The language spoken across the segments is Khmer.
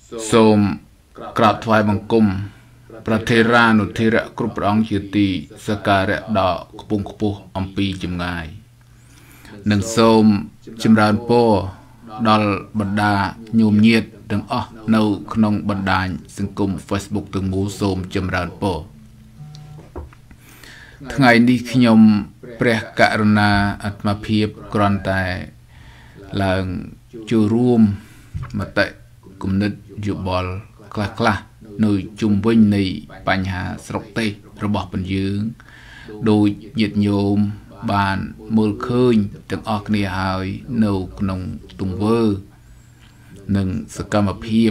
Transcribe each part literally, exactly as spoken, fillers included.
Som Krat Thai Bangkum Pratera Nutira Kruprong Chiti Sakare Da Kupung Kupuh Ampi Jemngai Nâng Som Chimran Po Dal Banda Nhôm Nhiệt Đừng ơ Nâu Knong Bandai Sừng Cung Facebook Từng Mũ Som Chimran Po Ngày đi khi nhôm Preh Karuna Atma Phiếp Kron Tai Là Chù Ruom Mà Tệ Cùng Nít Dụ Bol Kla Kla Nơi chung vinh này Bành Hà Srok Tê Rồi bỏ bình dưỡng Đôi nhiệt nhôm Bàn mơ khơi Từng ọc nì hơi Nâu nông tung vơ Nâng sự cam ập hiệp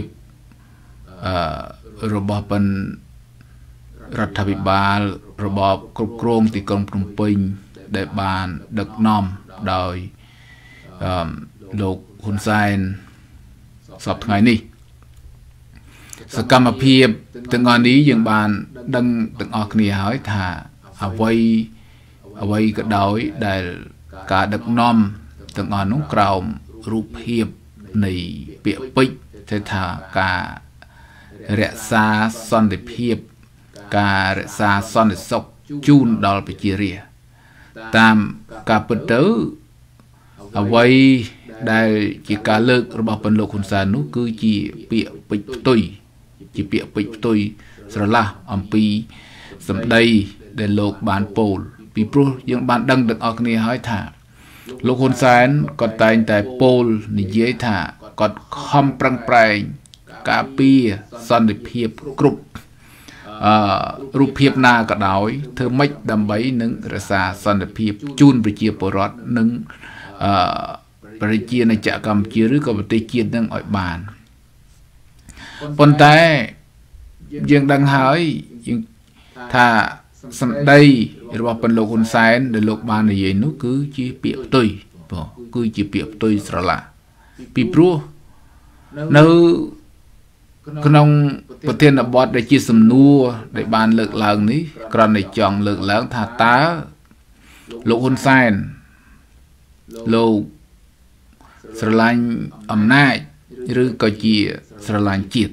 Rồi bỏ bình Rạch thà bị bà Rồi bỏ cục krong Thì công trung bình Để bàn đực nòm Đòi Lục hôn sain Sọp ngày này sự cam ập hiệp Từng ngọn ý dường bàn Đăng từng ọc nì hỏi thà À vây À vây cái đói Để cả đực nòm Từng ngọn nóng krao Rụp hiệp Này bịa bích Thế thà cả Rẹ xa son để hiệp Cả rẹ xa son để sọc Chun đòi bị chia rìa Tam cả bất tử À vây Đây chỉ cả lực Rồi bảo phần lục hồn xa nó cứ chỉ bịa bích tôi Chỉ bịa bích tôi Rồi là ẩm bì Dầm đây để lục bán bồn Vì bố những bạn đăng được ọc này hỏi thả Lục hồn xa còn tay tại bồn Này dễ thả Còn không prang prang Cả bia Son để hiệp Group Rụp hiệp na cả đói Thơ mách đầm bấy nâng Rạ xa son để hiệp Chun bởi chia bổ rót nâng Bởi chia này chả cầm chia Rứ có bởi tê chia nâng ỏi bàn Bọn tay Dương đăng hỏi Thà Sẵn đây Rồi bảo phần lục hồn sáng Để lục bàn này nó cứ chỉ bịa tôi Cứ chỉ bịa tôi sợ là Vì bố Nếu Cái nông Bà thiên là bọt để chia xâm nua Để bàn lực lần ní Còn này chọn lực lần thà tá Lục hôn sáng Lục Sở lành ẩm nại Rư có chìa Sở lành chiết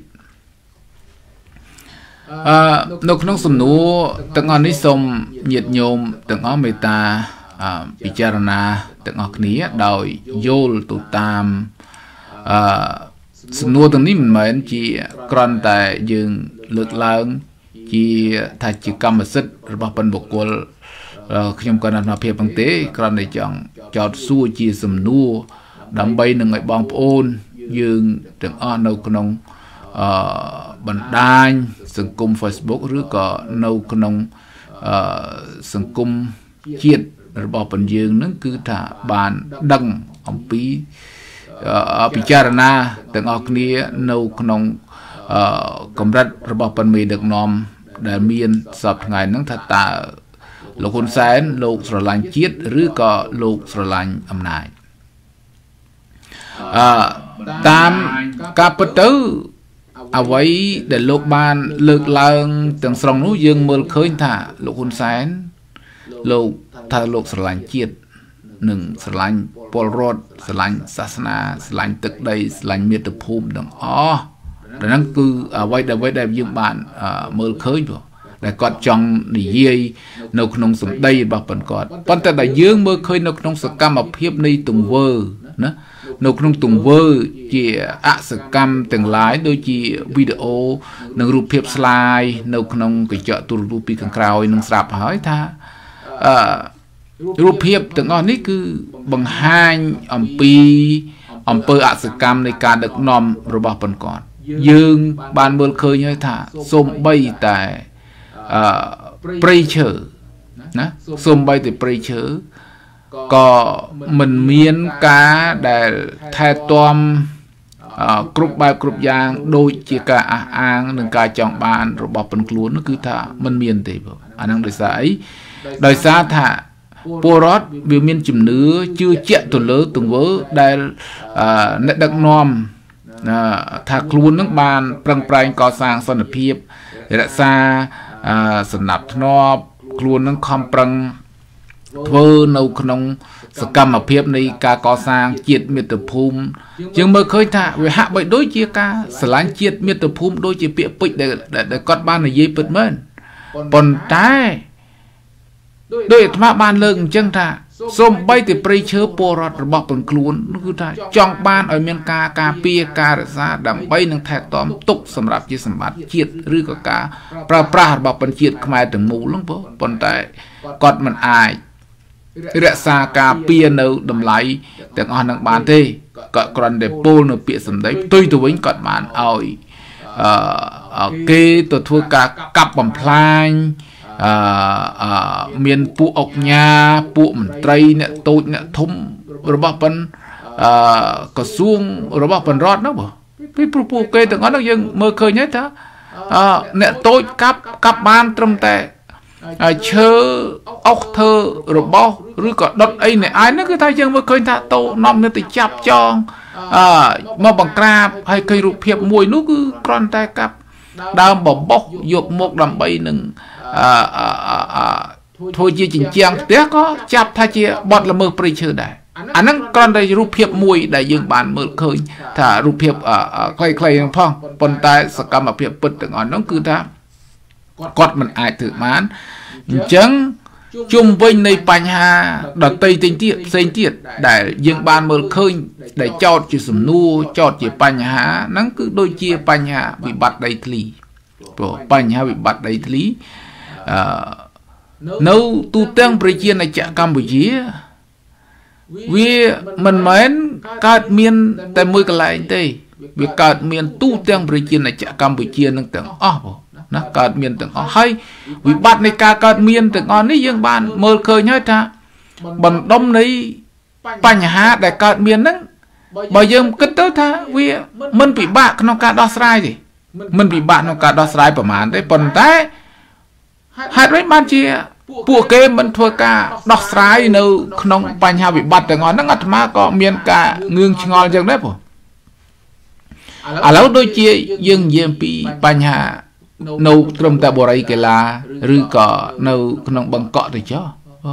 Nông nông xâm nua Từng ngọn ní xông Nhiệt nhôm Từng ngọn mê ta Picharana Từng ngọn ní Đòi Yol tụ tam Xâm nua từng ní mình mến Chỉ Kron tại dương Lực lần Chỉ Thà chỉ cầm mà xích Rồi bảo phần bộ cô Khi nhằm cần hợp hiệp bằng tế Kron này chọn Chọt xua chia xâm nua Đám bay nâng ngại bóng ôn Dương Từng ơn nâu nông Bản đanh Sừng cung Facebook Rứ có nâu nông Sừng cung Chiết Rồi bảo phần dương Nâng cứ thả bàn đăng Ông bí Picharana Từng ọc ní nâu nông Cầm rạch Rồi bảo phần mì được nòm Để miên sập ngày nâng thật tạ Lục hôn sáng Lục sở lành chiết Rứ có lục sở lành âm nại Tam Các bất tử À vậy để lục bàn lực lần Từng sòng nút dương mơ khơi thả Lục hôn sáng Lục thả lục sở lành chiết Nâng sở lành Paul Roth Sở lành Sasana Sở lành tức đây Sở lành miệt tập hùm Đừng ơ Để năng cư À vậy để vậy để dương bạn mơ khơi rồi Để có trong đi dây Nâu nông sống đây bảo phần có Bọn ta đã dương mơ khơi nâu nông sở cam ập hiếp này tùng vơ Nâu nông tùng vơ Chỉ ạ sở cam từng lái Đôi chỉ video Nâng rụp hiếp slide Nâu nông cái chợ tù rụp hiếp càng krao Nâng sạp hỏi tha Rụp hiếp từng ngọn ní cứ Bằng hành Ông pi Ông pơ ạ sở cam này cả được nòm Rồi bảo phần còn Dương bàn mơ khơi như thả Xôm bay tại Preacher Xôm bay tại Preacher Có mình miên cá Để thay tôm Cúp bài cúp giang Đôi chỉ cả án Đừng cả chọn bàn Rồi bỏ phần luôn Nó cứ thả Mình miên tế Anh đang đời xa ấy Đời xa thả Bố rót Vì miên chùm nứa Chưa chạy tuần lỡ từng vỡ Đây Nét đặc nòm Thả luôn nước bàn Prang prang có sang son ở phiếp Để xa Sẵn nạp nọp Luôn nâng khom prang Thơ nâu khăn សកម្មភាពនៃការកសាងជាតិមាតុភូមិយើងមើលឃើញថាវាហាក់បីដូចជាការស្រឡាញ់ជាតិមាតុភូមិដូចជាពាក្យពេចន៍ដែលគាត់បាននិយាយពិតមែនប៉ុន្តែដោយអាត្មាបានលើកអញ្ចឹងថាសូម្បីតែព្រៃឈើពលរដ្ឋរបស់ពលខ្លួនគឺថាចង់បានឲ្យមានការការពារការរក្សាដើម្បីនឹងថែទាំទុកសម្រាប់ជាសម្បត្តិជាតិឬក៏ការប្រើប្រាស់របស់ពលជាតិខ្មែរទាំងមូលហ្នឹងប៉ុន្តែគាត់មិនអាចរក្សាការពារនៅតម្លៃទាំងអស់នឹងបានទេគាត់គ្រាន់តែពោលនៅពាក្យសម្ដីផ្ទុយទៅវិញគាត់បានឲ្យអឺគេទៅធ្វើការកាប់បំផ្លាញអឺមានពួកអុកញ៉ាពួកមន្ត្រីអ្នកតូចអ្នកធំរបស់ប៉ុនអឺក្រសួងរបស់ប៉ុនរដ្ឋហ្នឹងបងពីព្រោះពួកគេទាំងអស់ហ្នឹងយើងមើលឃើញហើយថាអឺអ្នកតូចកាប់កាប់បានត្រឹមតែឈើអុកធ្វើរបស់ឬក៏ដុតអីនេះឯងហ្នឹងគឺថាយើងមើលឃើញថាតោនាំទៅចាប់ចងអឺមកបង្ក្រាបហើយឃើញរូបភាពមួយនោះគឺគ្រាន់តែកាប់ដើមបបោះយកមកដើម្បីនឹងអឺធ្វើជាជញ្ជាំងផ្ទះក៏ចាប់ថាជាបទល្មើសព្រៃឈើដែរអាហ្នឹងគ្រាន់តែរូបភាពមួយដែលយើងបានមើលឃើញថារូបភាពខ្លីៗហ្នឹងផងប៉ុន្តែសកម្មភាពពិតទាំងអស់ហ្នឹងគឺថាគាត់មិនអាចធ្វើបានអញ្ចឹងជុំវិញនៃបញ្ហាដតីទិញទៀតផ្សេងទៀតដែលយើងបានមើលឃើញដែលចោតជាសំណួរចោតជាបញ្ហាហ្នឹងគឺដូចជាបញ្ហាវិបត្តិដីធ្លីព្រោះបញ្ហាវិបត្តិដីធ្លីអឺនៅទូទាំងប្រជាណាចក្រកម្ពុជាវាមិនមែនកើតមានតែមួយកន្លែងទេវាកើតមានទូទាំងប្រជាណាចក្រកម្ពុជានឹងទាំងអស់បងណាកើតមានទាំងអស់ហើយវិបត្តិនៃការកើតមានទាំងអស់នេះយើងបានមើលឃើញហើយថាបណ្ដុំនៃបញ្ហាដែលកើតមានហ្នឹងបើយើងគិតទៅថាវាមិនពិបាកក្នុងការដោះស្រាយទេមិនពិបាកក្នុងការដោះស្រាយប្រហែលទេប៉ុន្តែហេតុអ្វីបានជាពួកគេមិនធ្វើការដោះស្រាយនៅក្នុងបញ្ហាវិបត្តិទាំងអស់ហ្នឹងអាត្មាក៏មានការងឿងឆ្ងល់អញ្ចឹងដែរបងឥឡូវដូចជាយើងនិយាយពីបញ្ហានៅត្រឹមតែបរិយាកេឡាឬក៏នៅក្នុងបង្កក់ទៅចុះ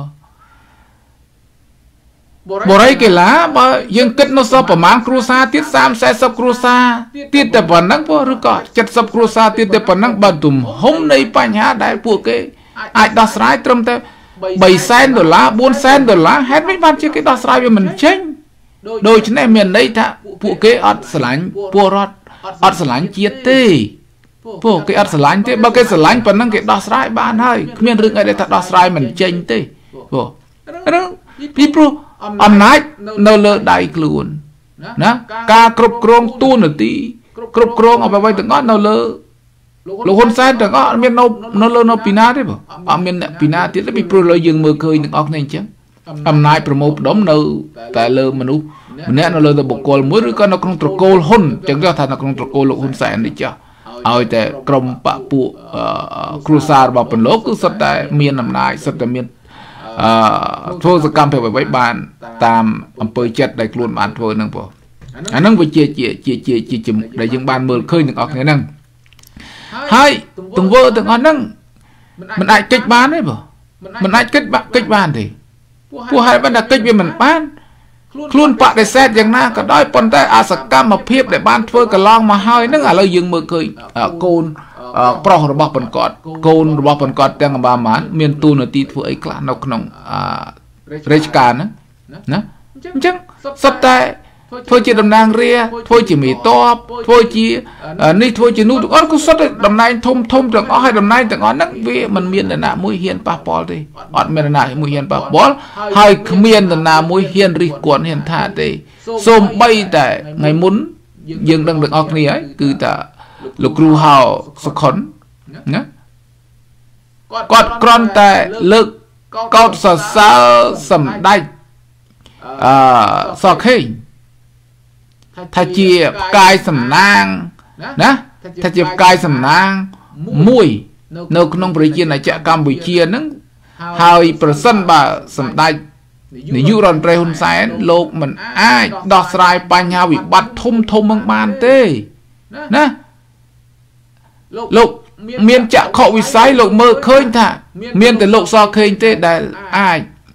បរិយាកេឡាបើយើងគិតនៅសល់ប្រមាណគ្រួសារទៀតសាមសិប 40គ្រួសារទៀតតែប៉ុណ្ណឹងពោះឬក៏เจ็ดสิบគ្រួសារទៀតតែប៉ុណ្ណឹងបើទំហំនៃបញ្ហាដែលពួកគេអាចដោះស្រាយត្រឹមតែបីសែនដុល្លារ បួនសែនដុល្លារហេតុមិនបានជាគេដោះស្រាយវាមិនចេញដូច្នេះមានន័យថាពួកគេអត់ស្រឡាញ់ពលរដ្ឋអត់ស្រឡាញ់ជាតិទេពួកគេអត់ស្រឡាញ់ទេបើគេស្រឡាញ់ប៉ុណ្ណឹងគេដោះស្រាយបានហើយគ្មានរឿងអីដែលថាដោះស្រាយមិនចេញទេពួករឿងពីព្រោះអំណាចនៅលើដៃខ្លួនណាការគ្រប់គ្រងទូនាទីគ្រប់គ្រងអ្វីៗទាំងអស់នៅលើលោកហ៊ុនសែនទាំងអស់មាននៅនៅលើនៅពីណាទេបងអត់មានអ្នកពីណាទៀតទេពីព្រោះលើយើងមើលឃើញទាំងអស់គ្នាអញ្ចឹងអំណាចប្រមូលផ្ដុំនៅតែលើមនុស្សម្នាក់នៅលើតែបុគ្គលមួយឬក៏នៅក្នុងត្រកូលហ៊ុនអញ្ចឹងគេថានៅក្នុងត្រកូលលោកហ៊ុនសែននេះចាស់ឲ្យតែក្រុមបពុគ្រួសាររបស់ពលលោកគឺសុទ្ធតែមានអំណាចសុទ្ធតែមានអឺធ្វើសកម្មភាពអ្វីៗបានតាមអំពើចិត្តដែលខ្លួនបានធ្វើហ្នឹងបងអាហ្នឹងវាជាជាជាជាជាដែលយើងបានមើលឃើញទាំងអស់គ្នាហ្នឹងហើយទង្វើទាំងអស់ហ្នឹងមិនអាចកិច្ចបានទេបងមិនអាចកិច្ចកិច្ចបានទេពួកហេតុបានតែកិច្ចវាមិនបានខ្លួនបដិសេធយ៉ាងណាក៏ដោយប៉ុន្តែអសកម្មភាពដែលបានធ្វើកន្លងមកហើយហ្នឹងឥឡូវយើងមើលឃើញកូនប្រុសរបស់ប៉ុនកត់កូនរបស់ប៉ុនកត់ទាំងអំបានមានទូនាទីធ្វើអីខ្លះនៅក្នុងរាជការហ្នឹងណាអញ្ចឹងសុទ្ធតែធ្វើជាតំណាងរាធ្វើជាមេតបធ្វើជានេះធ្វើជានោះទាំងអស់ក៏សុទ្ធតែតំណែងធំធំទាំងអស់ហើយតំណែងទាំងអស់ហ្នឹងវាមិនមាននរណាមួយហ៊ានប៉ះពាល់ទេអត់មាននរណាមួយហ៊ានប៉ះពាល់ហើយគ្មាននរណាមួយហ៊ានរិះគន់ហ៊ានថាទេសូម្បីតែថ្ងៃមុនយើងដឹងទាំងអស់គ្នាហើយគឺថាលោកគ្រូហៅសុខុនណាគាត់គ្រាន់តែលើកកោតសរសើរសម្ដេចអឺសខេងថាជាផ្កាយសំណាងណាថាជាផ្កាយសំណាងមួយនៅក្នុងប្រជាណាចក្រកម្ពុជាហ្នឹងហើយប្រសិនបើសម្ដេចនាយករដ្ឋមន្ត្រីហ៊ុនសែនលោកមិនអាចដោះស្រាយបញ្ហាវិបត្តិធំធំហ្នឹងបានទេណាលោកមានចក្ខុវិស័យលោកមើលឃើញថាមានតែលោកសខេងទេដែលអាច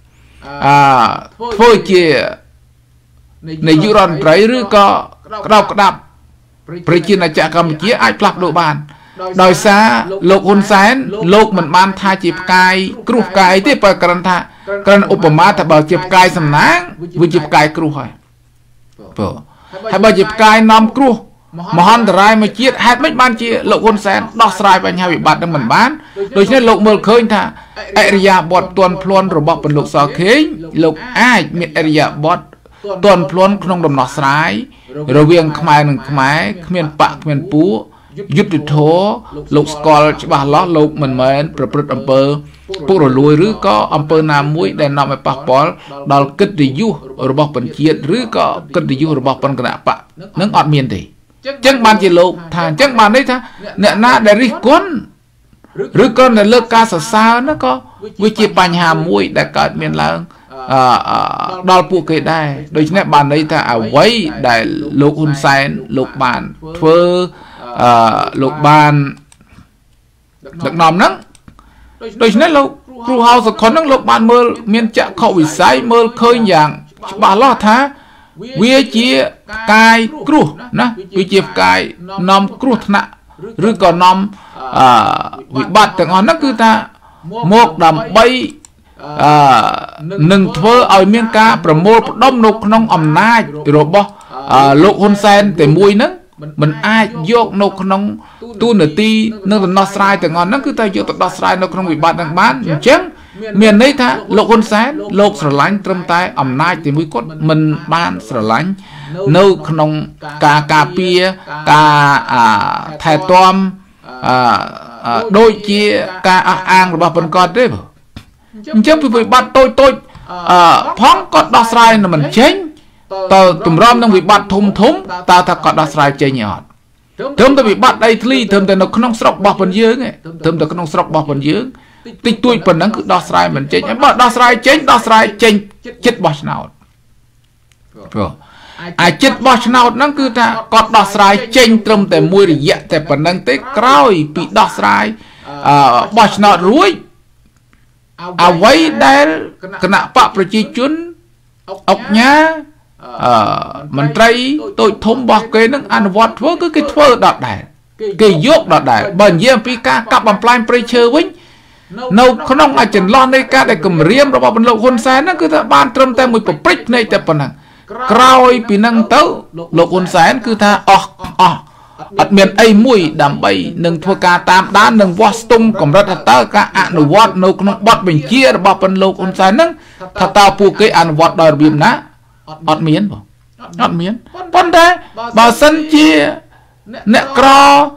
ធ្វើជានាយករដ្ឋមន្ត្រីឬក៏ក្តោបក្តាប់ប្រជាណាចក្រកម្ពុជាអាចផ្លាស់ប្ដូរបានដោយសារលោកហ៊ុនសែនលោកមិនបានថាជាផ្កាយគ្រោះផ្កាយទេបើគ្រាន់ថាគ្រាន់ឧបមាថាបើជាផ្កាយសំណាងវាជាផ្កាយគ្រោះហើយបើហើយបើជាផ្កាយនាំគ្រោះមហន្តរាយមួយជាតិហេតុមិនបានជាលោកហ៊ុនសែនដោះស្រាយបញ្ហាវិបត្តិនឹងមិនបានដូច្នេះលោកមើលឃើញថាអរិយាបថទន់ភ្លន់របស់ពលលោកសខេងលោកអាចមានអរិយាបថទន់ភ្លន់ក្នុងដំណោះស្រាយរវាងខ្មែរនិងខ្មែរគ្មានបកគ្មានពួកយុទ្ធធរលោកស្គាល់ច្បាស់លាស់លោកមិនមែនប្រព្រឹត្តអំពើពុករលួយឬក៏អំពើណាមួយដែលនាំឲ្យប៉ះពាល់ដល់កិត្តិយសរបស់បញ្ជាតិឬក៏កិត្តិយសរបស់បញ្គណៈបកនឹងអត់មានទេអញ្ចឹងបានជាលោកថាអញ្ចឹងបានន័យថាអ្នកណាដែលរិះគន់ឬក៏នៅលើការសរសើរនោះក៏វាជាបញ្ហាមួយដែលកើតមានឡើងដល់ពួកគេដែរដូច្នេះបានន័យថាអ្វីដែលលោកហ៊ុនសែនលោកបានធ្វើអឺលោកបានដឹកនាំហ្នឹងដូច្នេះលោកគ្រូហៅសុខុនហ្នឹងលោកបានមើលមានចក្ខុវិស័យមើលឃើញយ៉ាងច្បាស់លាស់ថាវាជាផ្កាយគ្រោះណាវាជាផ្កាយនាំគ្រោះថ្នាក់ឬក៏នាំអឺវិបត្តិទាំងអស់ហ្នឹងគឺថាមកដើម្បីអឺនឹងធ្វើឲ្យមានការប្រមូលផ្ដុំនៅក្នុងអំណាចរបស់លោកហ៊ុនសែនតែមួយហ្នឹងមិនអាចយកនៅក្នុងទូនាទីនឹងដំណោះស្រាយទាំងអស់ហ្នឹងគឺតែយកទៅដោះស្រាយនៅក្នុងវិបត្តិហ្នឹងបានអញ្ចឹងមានន័យថាលោកហ៊ុនសែនលោកស្រឡាញ់ត្រឹមតែអំណាចតែមួយគាត់មិនបានស្រឡាញ់នៅក្នុងការការពារការថែទាំដូចជាការអះអាងរបស់ពលរដ្ឋទេបងអញ្ចឹងពីវិបត្តិតូចតូចផងគាត់ដោះស្រាយមិនចេញតើតម្រាំនឹងវិបត្តិធំធំតើថាគាត់ដោះស្រាយចេញអត់ត្រឹមតែវិបត្តិដីធ្លីត្រឹមតែនៅក្នុងស្រុករបស់ពលយើងទេត្រឹមតែក្នុងស្រុករបស់ពលយើងតិចតួចប៉ុណ្ណឹងគឺដោះស្រាយមិនចេញបើដោះស្រាយចេញដោះស្រាយចេញចិត្តបោះឆ្នោតព្រោះអាចិត្តបោះឆ្នោតហ្នឹងគឺថាគាត់ដោះស្រាយចេញត្រឹមតែមួយរយៈតែប៉ុណ្ណឹងទេក្រោយពីដោះស្រាយអឺបោះឆ្នោតរួចអ្វីដែលគណៈបកប្រជាជនអុកញ៉ាអឺមន្ត្រីតូចធំរបស់គេនឹងអនុវត្តធ្វើគឺគេធ្វើដដែលគេយកដដែលបើនិយាយអំពីការកាប់បំផ្លាញព្រៃឈើវិញនៅក្នុងចន្លោះនៃការដែលគម្រាមរបស់ពលលោកហ៊ុនសែនហ្នឹងគឺថាបានត្រឹមតែមួយប្រព្រិចភ្នែកតែប៉ុណ្ណឹងក្រោយពីហ្នឹងទៅលោកហ៊ុនសែនគឺថាអស់អស់អត់មានអីមួយដើម្បីនឹងធ្វើការតាមដាននឹងវាស់ស្ទង់កម្រិតថាតើការអនុវត្តនៅក្នុងបទបញ្ជារបស់ពលលោកហ៊ុនសែនហ្នឹងថាតើពួកគេអនុវត្តដោយរបៀបណាអត់មានបងអត់មានប៉ុន្តែបើសិនជាអ្នកក្រ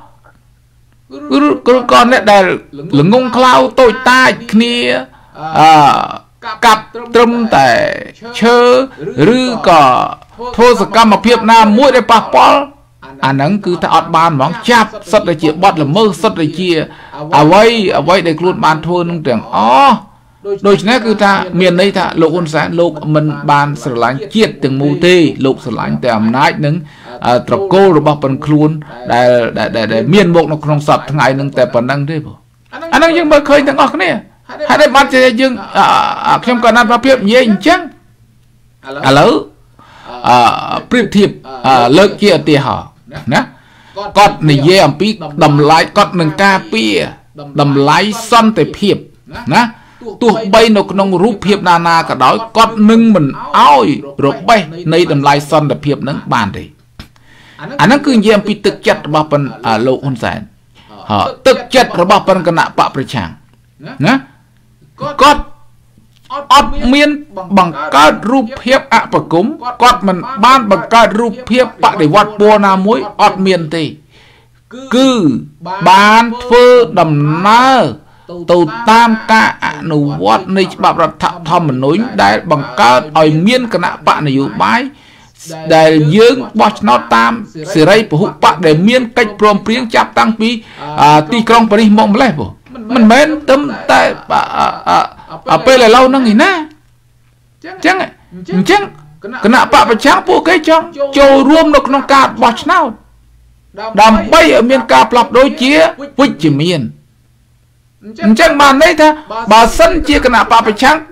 ឬក៏អ្នកដែលល្ងងខ្លៅតូចតាចគ្នាអឺកាប់ត្រឹមតែឈើឬក៏ធ្វើសកម្មភាពណាមួយដែលប៉ះពាល់អាហ្នឹងគឺថាអត់បានហ្មងចាប់សិតតែជាបទល្មើសសិតតែជាអ្វីអ្វីដែលខ្លួនបានធ្វើនឹងទាំងអស់ដូច្នេះគឺថាមានន័យថាលោកហ៊ុនសែនលោកមិនបានស្រឡាញ់ជាតិទាំងមូលទេលោកស្រឡាញ់តែអំណាចនឹងត្រកូលរបស់ប៉ុនខ្លួនដែលដែលមានមកនៅក្នុងសពថ្ងៃនឹងតែប៉ុណ្ណឹងទេបងអាហ្នឹងយើងមើលឃើញទាំងអស់គ្នាហើយតែបានជាយើងខ្ញុំក៏ណាត់ប្រភពនិយាយអញ្ចឹងឥឡូវអឺប្រៀបធៀបលើកជាឧទាហរណ៍ណាគាត់និយាយអំពីតម្លៃគាត់នឹងការពារតម្លៃសន្តិភាពណាទោះបីនៅក្នុងរូបភាពណាណាក៏ដោយគាត់នឹងមិនអោយរបេះនៃតម្លៃសន្តិភាពនឹងបានទេអាហ្នឹងគឺនិយាយអំពីទឹកចិត្តរបស់ប៉ុនលោកហ៊ុនសែនទឹកចិត្តរបស់ប៉ុនគណៈបកប្រឆាំងណាគាត់អត់មានបង្កើតរូបភាពអបគមគាត់មិនបានបង្កើតរូបភាពបដិវត្តពណ៌ណាមួយអត់មានទេគឺបានធ្វើដំណើរទៅតាមការអនុវត្តនៃច្បាប់រដ្ឋធម្មនុញ្ញដែលបង្កើតឲ្យមានគណៈបកនយោបាយដែលយើងបោះឆ្នោតតាមសេរីពហុបកដែលមានកិច្ចព្រមព្រៀងចាប់តាំងពីទីក្រុងប៉ារីសម្លេះបងមិនមែនត្រឹមតែពេលឥឡូវហ្នឹងឯណាអញ្ចឹងអញ្ចឹងគណៈបកប្រឆាំងពួកគេចង់ចូលរួមនៅក្នុងការបោះឆ្នោតដើម្បីឲ្យមានការផ្លាស់ប្ដូរជាវិជ្ជមានអញ្ចឹងបានន័យថាបើសិនជាគណៈបកប្រឆាំង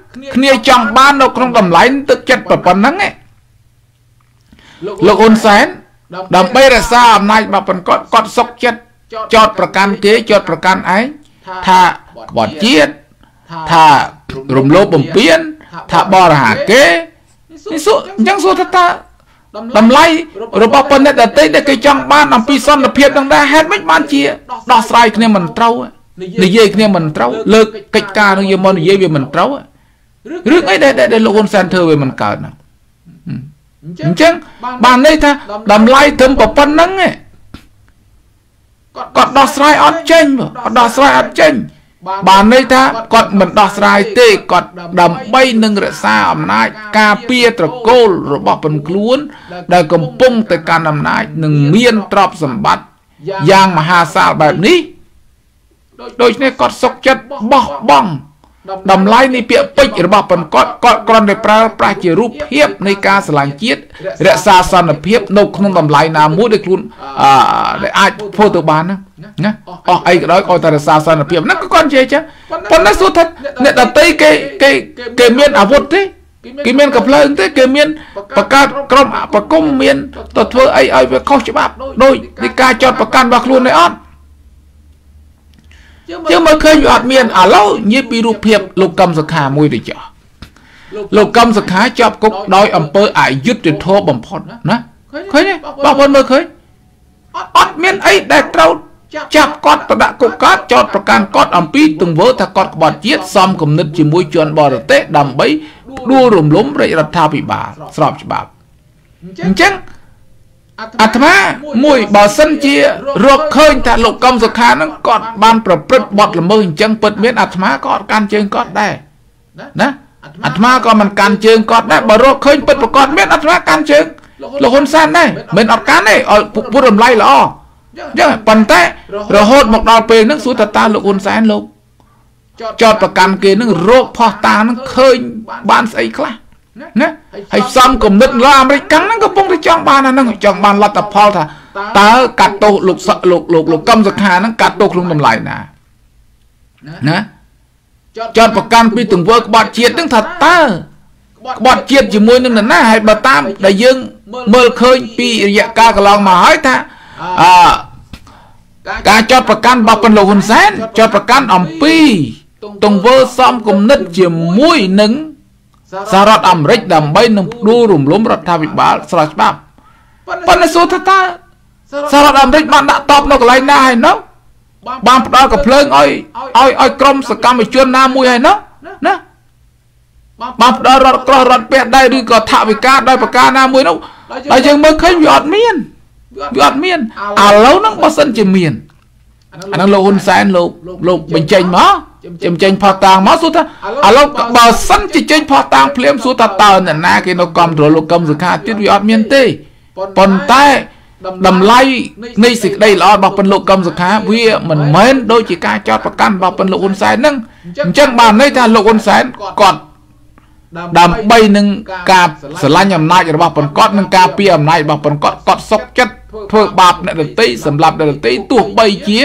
គ្នាចង់បាននៅក្នុងតម្លៃទឹកចិត្តប៉ុណ្ណឹងឯងលោកហ៊ុនសែនដើម្បីរក្សាអំណាចរបស់ប៉ុនគាត់គាត់សុកចិត្តចោតប្រកាន់គេចោតប្រកាន់ឯងថាក្បត់ជាតិថារំលោភបំពានថាបរិហាគេនេះសួរអញ្ចឹងសួរថាតើតម្លៃរបស់ប៉ុនអ្នកដទៃដែលគេចង់បានអំពីសន្តិភាពនឹងដែរហេតុម៉េចបានជាដោះស្រាយគ្នាមិនត្រូវនិយាយគ្នាមិនត្រូវលើកកិច្ចការនឹងយកមកនិយាយវាមិនត្រូវរឿងអីដែលលោកហ៊ុនសែនធ្វើវាមិនកើតហ្នឹងអញ្ចឹងបានន័យថាតម្លៃត្រឹមប៉ុណ្្នឹងឯងគាត់ដោះស្រាយអត់ចេញគាត់ដោះស្រាយអត់ចេញបានន័យថាគាត់មិនដោះស្រាយទេគាត់ដើម្បីនឹងរក្សាអំណាចការពារត្រកូលរបស់ប៉ុនខ្លួនដែលកំពុងតែកាន់អំណាចនឹងមានទ្រព្យសម្បត្តិយ៉ាងមហាសាលបែបនេះដូច្នេះគាត់សុកចិត្តបោះបង់តម្លៃនៃពាក្យពេចន៍របស់ប៉ុនគាត់គាត់គ្រាន់តែប្រើប្រាស់ជារូបភាពនៃការស្រឡាញ់ជាតិរក្សាសន្តិភាពនៅក្នុងតម្លៃណាមួយដែលខ្លួនដែលអាចធ្វើទៅបានណាណាអស់អីក៏ដោយគាត់តែរក្សាសន្តិភាពហ្នឹងក៏គាត់និយាយចឹងប៉ុន្តែសួរថាអ្នកដទៃគេគេគេមានអាវុធទេគេមានកំភ្លើងទេគេមានបង្កើតក្រុមប្រគំមានទៅធ្វើអីឲ្យវាខុសច្បាប់ដោយនៃការចោទប្រកាន់របស់ខ្លួនទេអត់យើងមើលឃើញវាអត់មានឥឡូវនិយាយពីរូបភាពលោកកឹមសុខាមួយទៅចុះលោកកឹមសុខាជាប់គុកដោយអំពើអយុត្តិធម៌បំផុតណាឃើញទេបងប្អូនមើលឃើញអត់មានអីដែលត្រូវចាប់គាត់ទៅដាក់គុកកើតចោទប្រកាន់គាត់អំពីទង្វើថាគាត់ក្បត់ជាតិសំគំនិតជាមួយជនបរទេសដើម្បីដួលរំលំរាជរដ្ឋាភិបាលស្របច្បាប់អញ្ចឹងអាត្មាមួយបើសិនជារកឃើញថាលោកកឹមសុខាហ្នឹងគាត់បានប្រព្រឹត្តបទល្មើសអញ្ចឹងពិតមានអាត្មាក៏អត់កាន់ជើងគាត់ដែរណាអាត្មាក៏មិនកាន់ជើងគាត់ដែរបើរកឃើញពិតប្រកបមានអាត្មាកាន់ជើងលោកហ៊ុនសែនដែរមិនអត់កាន់ទេឲ្យពុទ្ធរំលាយល្អអញ្ចឹងប៉ុន្តែរហូតមកដល់ពេលហ្នឹងសួរថាតើលោកហ៊ុនសែនលោកចោតប្រកាន់គេហ្នឹងរោគផោះតាហ្នឹងឃើញបានស្អីខ្លះណាហើយសំគំនិតលោកអាមេរិកហ្នឹងកំពុងតែចង់បានអាហ្នឹងចង់បានលទ្ធផលថាតើកាត់ទោសលោកលោកលោកលោកកឹមសុខាហ្នឹងកាត់ទោសក្នុងតម្លៃណាណាចោតប្រកាន់ពីទង្វើក្បត់ជាតិហ្នឹងថាតើក្បត់ជាតិជាមួយនឹងនរណាហើយបើតាមដែលយើងមើលឃើញពីរយៈកាលកន្លងមកហើយថាអឺការចោតប្រកាន់របស់ប៉ុនលោកហ៊ុនសែនចោតប្រកាន់អំពីទង្វើសំគំនិតជាមួយនឹងសហរដ្ឋអាមេរិកដើម្បីនឹងដួលរំលំរដ្ឋាភិបាលស្របច្បាប់ប៉ុន្តែសួរថាតើសហរដ្ឋអាមេរិកបានដាក់តបនៅកន្លែងណាហើយនោះបានផ្ដល់កំភ្លើងឲ្យឲ្យឲ្យក្រុមសកម្មជនណាមួយហើយនោះណាបានផ្ដល់រថក្រោះរថពាក់ដែរឬក៏ថវិកាដោយប្រការណាមួយនោះហើយយើងមើលឃើញវាអត់មានវាអត់មានឥឡូវហ្នឹងបើសិនជាមានអាហ្នឹងលោកហ៊ុនសែនលោកលោកបញ្ចេញមកបញ្ចេញផោះតាងមកសួរថាឥឡូវបើសិនជាចេញផោះតាងភ្លាមសួរថាតើអ្នកណាគេនៅគ្រប់គ្រងលោកកឹមសុខាទៀតវាអត់មានទេប៉ុន្តែតម្លៃនៃសេចក្តីល្អរបស់ប៉ុនលោកកឹមសុខាវាមិនមែនដូចជាការចោទប្រកាន់របស់ប៉ុនលោកហ៊ុនសែនហ្នឹងអញ្ចឹងបានន័យថាលោកហ៊ុនសែនគាត់ដើម្បីនឹងការស្រឡាញ់អំណាចរបស់ប៉ុនគាត់នឹងការពារអំណាចរបស់ប៉ុនគាត់គាត់សុកចិត្តធ្វើបាបអ្នកដទៃសម្រាប់អ្នកដទៃទោះបីជា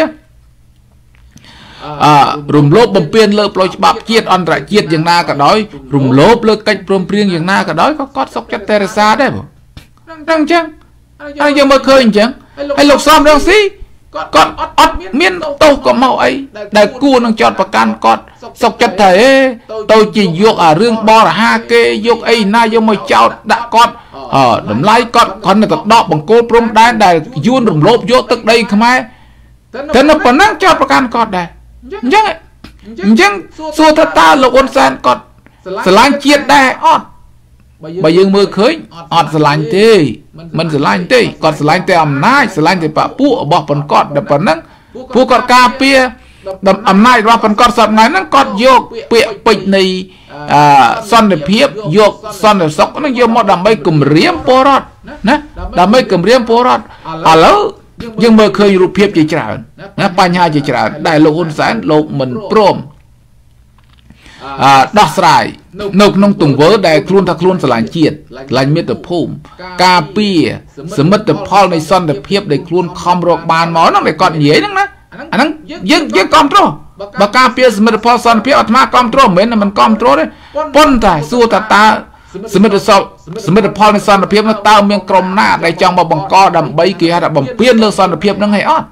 អឺរំលោភបំពានលើផ្លូវច្បាប់ជាតិអន្តរជាតិយ៉ាងណាក៏ដោយរំលោភលើកិច្ចព្រមព្រៀងយ៉ាងណាក៏ដោយក៏គាត់សុកចិត្តតែរក្សាដែរបងហ្នឹងអញ្ចឹងហើយយើងមើលឃើញអញ្ចឹងហើយលោកសំរងស៊ីគាត់អត់មានទោសក៏មកអីដែលគួរនឹងចោទប្រកាន់គាត់សុកចិត្តថាអេទៅជាយកអារឿងបរិហាគេយកអីណាយកមកចោទដាក់គាត់អឺតម្លៃគាត់គាត់នៅតែដកបង្គោលព្រំដែនដែលយួនរំលោភយកទឹកដីខ្មែរតែនៅប៉ុណ្ណឹងចោទប្រកាន់គាត់ដែរអញ្ចឹងអញ្ចឹងសួរថាតើលោកហ៊ុនសែនគាត់ស្រឡាញ់ជាតិដែរអត់បើយើងមើលឃើញអត់ស្រឡាញ់ទេមិនស្រឡាញ់ទេគាត់ស្រឡាញ់តែអំណាចស្រឡាញ់តែបពុរបស់ប៉ុនគាត់តែប៉ុណ្ណឹងពួកគាត់ការពារអំណាចរបស់ប៉ុនគាត់សប្តាហ៍ហ្នឹងគាត់យកពាក្យពេចន៍នៃអសន្តិភាពយកសន្តិសុខហ្នឹងយកមកដើម្បីគម្រាមពលរដ្ឋណាដើម្បីគម្រាមពលរដ្ឋឥឡូវយើងមើលឃើញរូបភាពជាច្រើនណាបញ្ហាជាច្រើនដែលលោកហ៊ុនសែនលោកមិនព្រមអឺដោះស្រាយនៅក្នុងទង្វើដែលខ្លួនថាខ្លួនស្រឡាញ់ជាតិស្រឡាញ់មាតុភូមិការពារសមិទ្ធផលនៃសន្តិភាពដែលខ្លួនខំរកបានមកហ្នឹងដែលគាត់និយាយហ្នឹងណាអាហ្នឹងយើងយើងគ្រប់គ្រងបើការពារសមិទ្ធផលសន្តិភាពអាត្មាគ្រប់គ្រងមិនមែនមិនគ្រប់គ្រងទេប៉ុន្តែសួរថាតើសមិទ្ធផលសមិទ្ធផលនៃសន្តិភាពនោះតើមានក្រុមណាដែលចង់មកបង្កដើម្បីគេហៅថាបំពេញលើសន្តិភាពនឹងhayអត់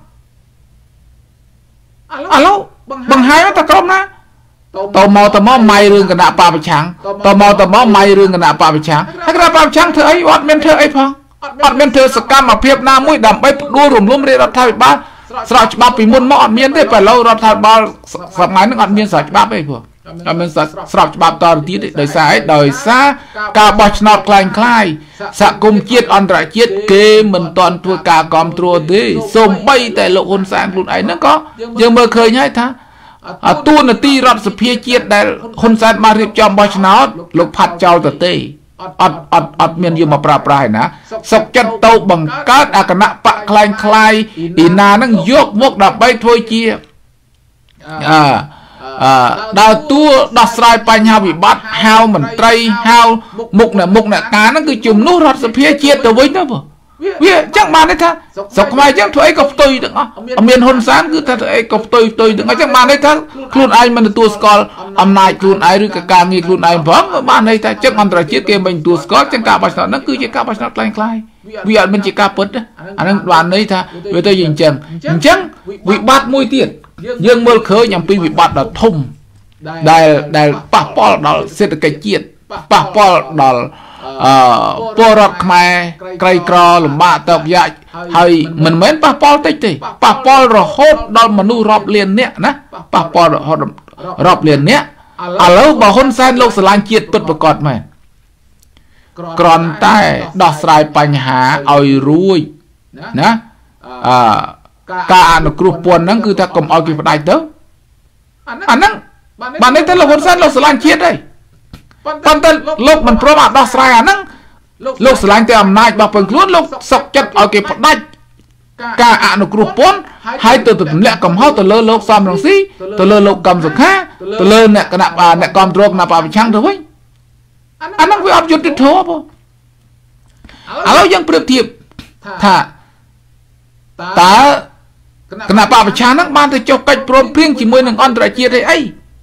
ឥឡូវបង្ហាញថាក្រុមណាតមកតមកម៉ៃរឿងគណៈបពប្រឆាំងតមកតមកម៉ៃរឿងគណៈបពប្រឆាំងហើយគណៈបពប្រឆាំងធ្វើអីអត់មានធ្វើអីផងអត់មានធ្វើសកម្មភាពណាមួយដើម្បីផ្ដួលរំលំរាជរដ្ឋាភិបាលស្រោចច្បាប់ពីមុនមកអត់មានទេបើឥឡូវរដ្ឋាភិបាលសម័យហ្នឹងអត់មានស្រោចច្បាប់ទេព្រោះអត់មានស្រោចច្បាប់តទៅទៀតទេដោយសារអីដោយសារការបោះឆ្នោតคล้ายคล้ายសហគមន៍ជាតិអន្តរជាតិគេមិនទាន់ធ្វើការគ្រប់គ្រងទេសូម្បីតែលោកហ៊ុនសែនខ្លួនឯងហ្នឹងក៏យើងមើលឃើញហើយថាតួនាទីរដ្ឋសភាជាតិដែលហ៊ុនសែនបានរៀបចំបោះឆ្នោតលោកផាត់ចោលទៅទេអត់អត់អត់មានយកមកប្រើប្រាស់ឯណាសុកចិត្តទៅបង្កើតអគណៈបកคล้ายคล้ายអ៊ីណានឹងយកមកដើម្បីធ្វើជាអឺអឺដើរតួដោះស្រាយបញ្ហាវិបត្តិហៅមន្ត្រីហៅមុខអ្នកមុខអ្នកការហ្នឹងគឺជំនួសរដ្ឋសភាជាតិទៅវិញទៅបងវាចឹងបានន័យថាស្រុកខ្មែរចឹងធ្វើអីក៏ផ្ទុយទាំងអស់អត់មានហ៊ុនសែនគឺថាធ្វើអីក៏ផ្ទុយផ្ទុយទាំងអស់ចឹងបានន័យថាខ្លួនឯងមិនទទួលស្គាល់អំណាចខ្លួនឯងឬក៏ការងារខ្លួនឯងផងបានន័យថាចឹងអន្តរជាតិគេមិនទទួលស្គាល់ចឹងការបោះឆ្នោតហ្នឹងគឺជាការបោះឆ្នោតคล้ายคล้ายវាអត់មានជាការពិតអាហ្នឹងបានន័យថាវាទៅយ៉ាងចឹងអញ្ចឹងវិបត្តិមួយទៀតយើងមើលឃើញអំពីវិបត្តិដ៏ធំដែលដែលប៉ះពាល់ដល់សេដ្ឋកិច្ចជាតិប៉ះពាល់ដល់អឺពលរដ្ឋខ្មែរក្រីក្រលំបាកតបយ៉ាច់ហើយមិនមែនប៉ះពាល់តិចទេប៉ះពាល់រហូតដល់មនុស្សរាប់លានអ្នកណាប៉ះពាល់រហូតរាប់លានអ្នកឥឡូវបើហ៊ុនសែនលោកស្រឡាញ់ជាតិពិតប្រាកដមែនគ្រាន់តែដោះស្រាយបញ្ហាឲ្យរួចណាអឺការអនុគ្រោះពន្ធហ្នឹងគឺថាកុំឲ្យគេផ្ដាច់ទៅអាហ្នឹងបានន័យថាលោកហ៊ុនសែនលោកស្រឡាញ់ជាតិហើយប៉ុន្តែលោកមិនព្រមឲ្យដោះស្រាយអាហ្នឹងលោកស្រឡាញ់តែអំណាចរបស់ពលខ្លួនលោកសុកចិត្តឲ្យគេផ្ដាច់ការអនុគ្រោះពន្ធហើយទៅទម្លាក់កំហុសទៅលើលោកសំរងស៊ីទៅលើលោកកឹមសុខាទៅលើអ្នកគណៈអ្នកគ្រប់គ្រងគណៈបព្វប្រឆាំងទៅវិញអាហ្នឹងវាអត់យុត្តិធម៌បងឥឡូវយើងប្រៀបធៀបថាតើគណៈបព្វប្រឆាំងហ្នឹងបានទៅចុះកិច្ចព្រមព្រៀងជាមួយនឹងអន្តរជាតិអី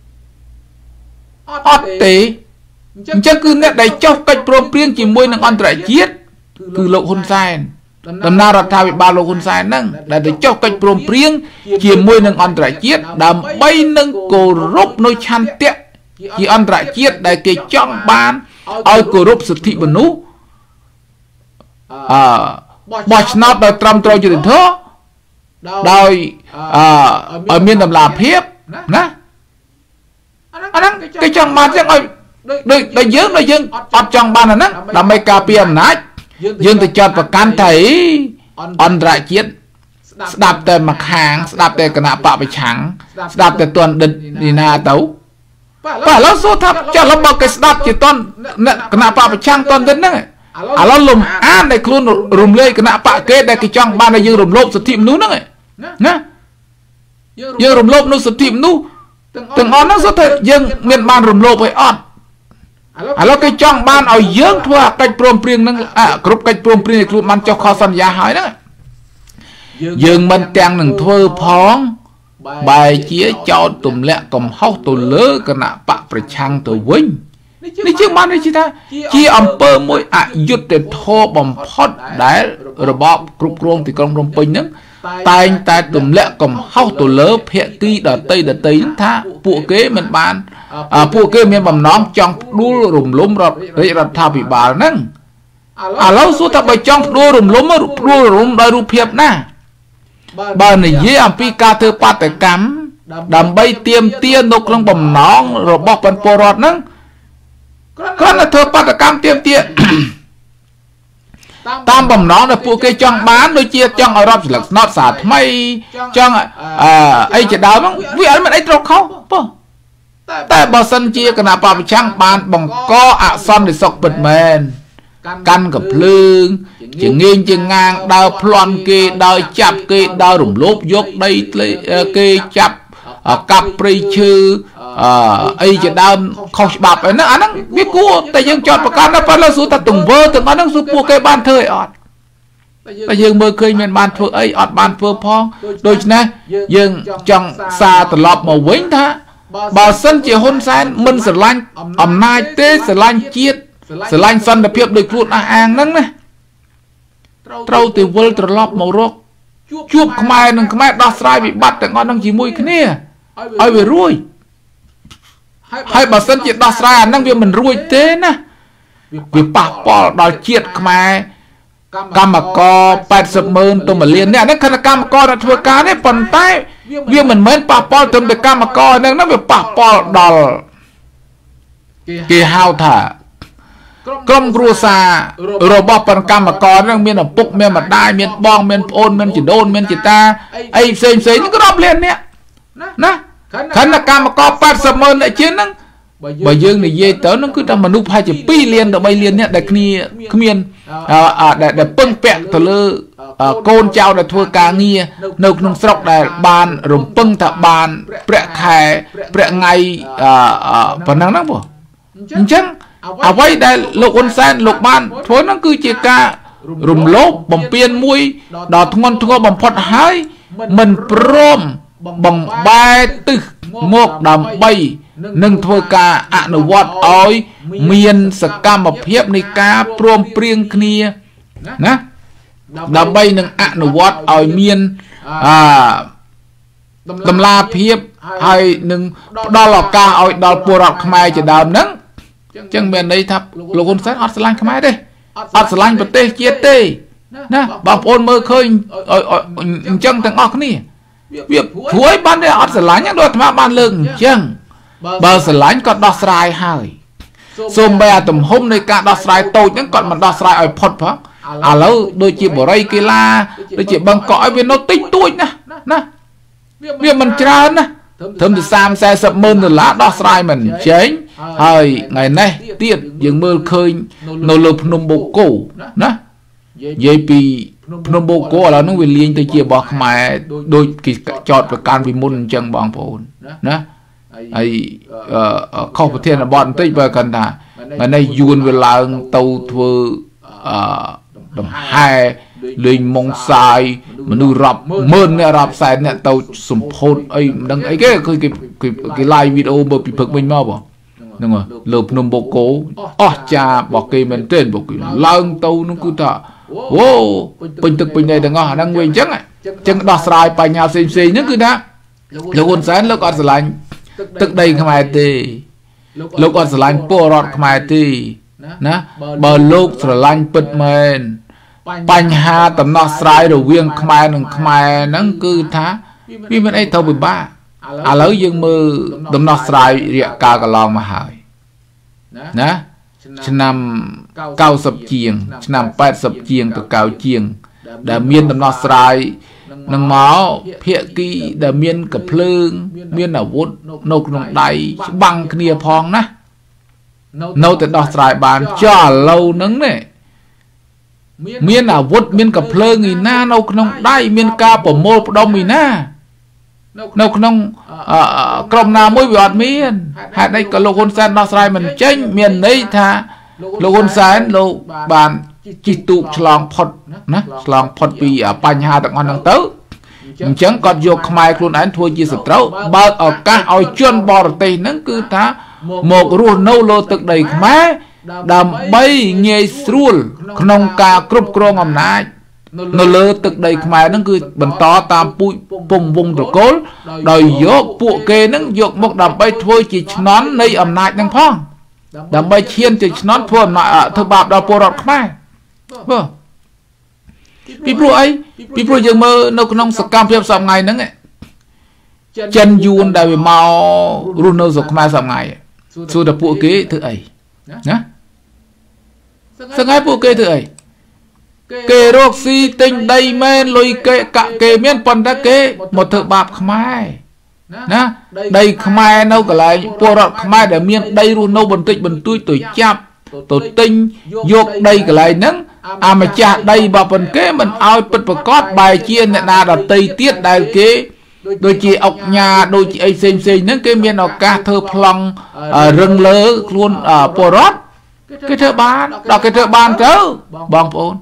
អត់ទេអញ្ចឹងគឺអ្នកដែលចុះកិច្ចព្រមព្រៀងជាមួយនឹងអន្តរជាតិគឺលោកហ៊ុនសែនដំណើររដ្ឋាភិបាលលោកហ៊ុនសែនហ្នឹងដែលទៅចុះកិច្ចព្រមព្រៀងជាមួយនឹងអន្តរជាតិដើម្បីនឹងគោរពនៅឆន្ទៈជាអន្តរជាតិដែលគេចង់បានឲ្យគោរពសិទ្ធិមនុស្សអឺបោះឆ្នោតដោយត្រឹមត្រូវយុត្តិធម៌ដោយអឺឲ្យមានតម្លាភាពណាអាហ្នឹងគេចង់បានចឹងឲ្យដូចដូចយើងដូចយើងអត់ចង់បានអាហ្នឹងដើម្បីការពារអំណាចយើងទៅចាត់ប្រកាន់ថាអន្តរជាតិស្ដាប់តែមួយខាងស្ដាប់តែគណៈបពប្រឆាំងស្ដាប់តែទន់ដិតនេះណាទៅបាទឥឡូវសួរថាចុះលោកបើគេស្ដាប់ជាទន់គណៈបពប្រឆាំងទន់ដិតហ្នឹងឥឡូវលំអានដែលខ្លួនរំលែកគណៈបកគេដែលគេចង់បានឲ្យយើងរំលោភសិទ្ធិមនុស្សហ្នឹងណាយើងរំលោភនៅសិទ្ធិមនុស្សទាំងអស់ហ្នឹងសុទ្ធតែយើងមានបានរំលោភឲ្យអត់ឥឡូវគេចង់បានឲ្យយើងធ្វើកិច្ចព្រមព្រៀងហ្នឹងគ្រប់កិច្ចព្រមព្រៀងខ្លួនបានចុះខុសសន្យាហើយហ្នឹងយើងមិនទាំងនឹងធ្វើផងបែរជាចោតទម្លាក់កំហុសទៅលើគណៈបកប្រឆាំងទៅវិញនេះជាបាននេះថាជាអំពើមួយអយុត្តិធម៌បំផុតដែលរបបគ្រប់គ្រងទីក្រុងភ្នំពេញហ្នឹងតែងតែទម្លាក់កំហុសទៅលើភាគីដតីដតីថាពួកគេមិនបានពួកគេមានបំណងចង់ផ្ដួលរំលំរដ្ឋរាជរដ្ឋាភិបាលហ្នឹងឥឡូវសួរថាបើចង់ផ្ដួលរំលំផ្ដួលរំដោយរូបភាពណាបើនិយាយអំពីការធ្វើបាតកម្មដើម្បីទាមទារនៅក្នុងបំណងរបស់ពលរដ្ឋហ្នឹងគ្រាន់តែធ្វើបាតកម្មទាមទារតាមបំណងដែលពួកគេចង់បានដូចជាចង់ឲ្យរដ្ឋស្លឹកស្នោតសាថ្មីចង់អីជាដើមហ្នឹងវាអត់មានអីត្រូវខុសប៉ុតែបើសិនជាគណៈបព្វប្រឆាំងបានបង្កអសន្តិសុខពិតមែនកាន់កំភ្លើងជាងៀងជាងាងដើរប្លន់គេដើរចាប់គេដើររំលោភយកដីគេចាប់កាប់ព្រៃឈើអីជាដើមខុសច្បាប់ហ្នឹងអាហ្នឹងវាគួរតែយើងចោទប្រកាន់តែប៉ុន្តែសួរថាទង្វើទាំងអស់ហ្នឹងសួរពួកគេបានធ្វើអីអត់តែយើងមើលឃើញមានបានធ្វើអីអត់បានធ្វើផងដូច្នេះយើងចង់សារត្រឡប់មកវិញថាបើសិនជាហ៊ុនសែនមិនស្រឡាញ់អំណាចទេស្រឡាញ់ជាតិស្រឡាញ់សន្តិភាពដោយខ្លួនអះអាងហ្នឹងណាត្រូវទៅវិលត្រឡប់មករកជួបខ្មែរនិងខ្មែរដោះស្រាយវិបត្តិទាំងអស់ហ្នឹងជាមួយគ្នាឲ្យវារួចហើយបើសិនជាដោះស្រាយអាហ្នឹងវាមិនរួចទេណាវាប៉ះពាល់ដល់ជាតិខ្មែរកម្មករแปดสิบម៉ឺនទៅមួយលាននេះអានេះគណៈកម្មករដែលធ្វើការនេះប៉ុន្តែវាមិនមែនប៉ះពាល់ត្រឹមតែកម្មករហ្នឹងណាវាប៉ះពាល់ដល់គេហៅថាក្រុមគ្រួសាររបស់ពលកម្មករហ្នឹងមានឪពុកមានម្ដាយមានបងមានប្អូនមានជីដូនមានជីតាអីផ្សេងផ្សេងហ្នឹងក៏រាប់លាននេះណាគណៈកម្មករแปดสิบម៉ឺនអ្នកជាងហ្នឹងបើយើងនិយាយទៅហ្នឹងគឺតែមនុស្សប្រហែលជាពីរលានដល់បីលាននេះដែលគ្នាគ្មានដែលពឹងពាក់ទៅលើកូនចៅដែលធ្វើការងារនៅក្នុងស្រុកដែលបានរំពឹងថាបានប្រាក់ខែប្រាក់ថ្ងៃប៉ុណ្ណឹងហ្នឹងបងអញ្ចឹងអ្វីដែលលោកហ៊ុនសែនលោកបានធ្វើហ្នឹងគឺជាការរំលោភបំពានមួយដ៏ធ្ងន់ធ្ងរបំផុតហើយមិនព្រមបំបែទិសមកដើម្បីនឹងធ្វើការអនុវត្តឲ្យមានសកម្មភាពនៃការព្រមព្រៀងគ្នាណាដើម្បីនឹងអនុវត្តឲ្យមានអតម្លាភាពហើយនឹងផ្ដល់ឱកាសឲ្យដល់ពលរដ្ឋខ្មែរជាដើមហ្នឹងអញ្ចឹងមានន័យថាលោកហ៊ុនសែនអត់ស្រឡាញ់ខ្មែរទេអត់ស្រឡាញ់ប្រទេសជាតិទេណាបងប្អូនមើលឃើញអញ្ចឹងទាំងអស់គ្នាវាព្រួយបានតែអត់ស្រឡាញ់ដូចអាត្មាបានលើកអញ្ចឹងបើស្រឡាញ់ក៏ដោះស្រាយហើយសូម្បីអាទំហំនៃការដោះស្រាយតូចហ្នឹងគាត់មិនដោះស្រាយឲ្យផុតផងឥឡូវដូចជាបរិយាកីឡាដូចជាបឹងកក់ឲ្យវានៅតិចតួចណាណាវាមិនច្រើនណាត្រឹមតែសាមสี่สิบម៉ឺនដុល្លារដោះស្រាយមិនចេញហើយថ្ងៃនេះទៀតយើងមើលឃើញនៅលើភ្នំបូកគោណានិយាយពីភ្នំបូកគោឥឡូវហ្នឹងវាលៀងទៅជារបស់ខ្មែរដូចគេចោតប្រកាន់ពីមុនអញ្ចឹងបងប្អូនណាហើយខុសប្រធានបទបន្តិចបើគាត់ថាថ្ងៃនេះយួនវាឡើងទៅធ្វើអឺដង្ហែលេងម៉ុងសាយមនុស្សរាប់ម៉ឺនអ្នករាប់សែនអ្នកទៅសម្ពោធអីមិនដឹងអីគេគឺគេគេ live វីដេអូមើលពីព្រឹកមិញមកបងហ្នឹងលើភ្នំបូកគោអស់ចារបស់គេមែនទេបើគេឡើងទៅនោះគឺថាអូពេញទឹកពេញដីទាំងអស់អាហ្នឹងវាអញ្ចឹងអញ្ចឹងដោះស្រាយបញ្ហាផ្សេងផ្សេងហ្នឹងគឺថាលោកហ៊ុនសែនលោកអត់ស្រឡាញ់ទឹកដីខ្មែរទេលោកអត់ស្រឡាញ់ពលរដ្ឋខ្មែរទេណាបើលោកស្រឡាញ់ពិតមែនបញ្ហាដំណោះស្រាយរវាងខ្មែរនិងខ្មែរហ្នឹងគឺថាវាមិនអីទៅពិបាកឥឡូវយើងមើលដំណោះស្រាយរយៈកាលកន្លងមកហើយណាឆ្នាំ90ជាងឆ្នាំ80ជាងទៅ90ជាងដែលមានដំណោះស្រាយនឹងមកភាគីដែលមានកំភ្លើងមានអាវុធនៅក្នុងដៃច្បាំងគ្នាផងណានៅតែដោះស្រាយបានចុះឥឡូវហ្នឹងនេះមានអាវុធមានកំភ្លើងឯណានៅក្នុងដៃមានការប្រមូលផ្ដុំឯណានៅក្នុងក្រុមណាមួយវាអត់មានហេតុអីក៏លោកហ៊ុនសែនដោះស្រាយមិនចេញមានន័យថាលោកហ៊ុនសែនលោកបានជិះទូកឆ្លងផុតណាឆ្លងផុតពីបញ្ហាទាំងអស់ហ្នឹងទៅអញ្ចឹងគាត់យកខ្មែរខ្លួនឯងធ្វើជាសត្រូវបើកឱកាសឲ្យជនបរទេសហ្នឹងគឺថាមករស់នៅលើទឹកដីខ្មែរដើម្បីងាយស្រួលក្នុងការគ្រប់គ្រងអំណាចនៅលើទឹកដីខ្មែរហ្នឹងគឺបន្តតាមពូជពងវងត្រកូលដោយយកពួកគេហ្នឹងយកមកដើម្បីធ្វើជាឆ្នន់នៃអំណាចហ្នឹងផងដើម្បីឈានជាឆ្នន់ធ្វើអំណាចធ្វើបាបដល់ពលរដ្ឋខ្មែរបាទពីព្រោះអីពីព្រោះយើងមើលនៅក្នុងសកម្មភាពសប្តាហ៍ហ្នឹងចិនយួនដែលវាមករស់នៅស្រុកខ្មែរសប្តាហ៍សួរតែពួកគេធ្វើអីណាសង្ហែពួកគេធ្វើអីគេរកស៊ីទិញដីមែនលុយគេកាក់គេមានប៉ុន្តែគេមកធ្វើបាបខ្មែរណាដីខ្មែរនៅកន្លែងពលរដ្ឋខ្មែរដែលមានដីរស់នៅបន្តិចបន្តួចទៅចាប់ទៅទិញយកដីកន្លែងហ្នឹងអាម្ចាស់ដីបើប៉ុនគេមិនឲ្យពិតប្រកបបែរជាអ្នកណាដតីទៀតដែលគេដូចជាអុកញ៉ាដូចជាអីផ្សេងផ្សេងហ្នឹងគេមានឱកាសធ្វើប្លង់រឹងលើខ្លួនពលរដ្ឋគេធ្វើបានដល់គេធ្វើបានទៅបងប្អូន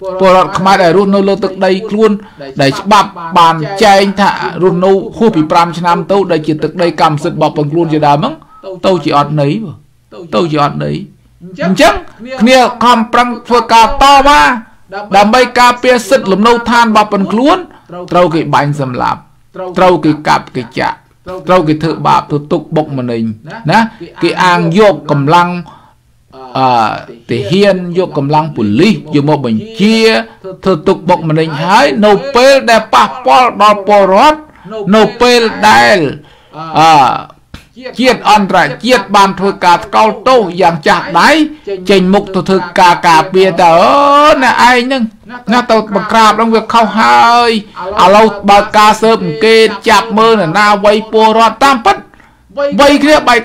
ពលរដ្ឋខ្មែរដែលរស់នៅលើទឹកដីខ្លួនដែលច្បាប់បានចែងថារស់នៅហួសពីប្រាំឆ្នាំទៅដែលជាទឹកដីកម្មសិទ្ធិរបស់ពលខ្លួនជាដើមហ្នឹងទៅជាអត់ន័យទៅជាអត់ន័យអញ្ចឹងគ្នាខំប្រឹងធ្វើការតវ៉ាដើម្បីការពារសិទ្ធិលំនៅឋានរបស់ពលខ្លួនត្រូវគេបាញ់សម្លាប់ត្រូវគេកាប់គេចាក់ត្រូវគេធ្វើបាបធ្វើទុកបុកម្នេញណាគេអាងយកកម្លាំងអឺទាហានយកកម្លាំងប៉ូលីសយកមកបញ្ជាធ្វើទុកបុកម្នេញហើយនៅពេលដែលប៉ះពាល់ដល់ពលរដ្ឋនៅពេលដែលអឺជាតិអន្តរជាតិបានធ្វើការថ្កោលទោសយ៉ាងចាស់ដៃចេញមុខទៅធ្វើការការពារតើអូអ្នកឯងហ្នឹងណាទៅបង្ក្រាបហ្នឹងវាខុសហើយឥឡូវបើការស៊ើបអង្កេតចាប់មើលណាវាយពលរដ្ឋតាមពិតវាយគ្នាបែក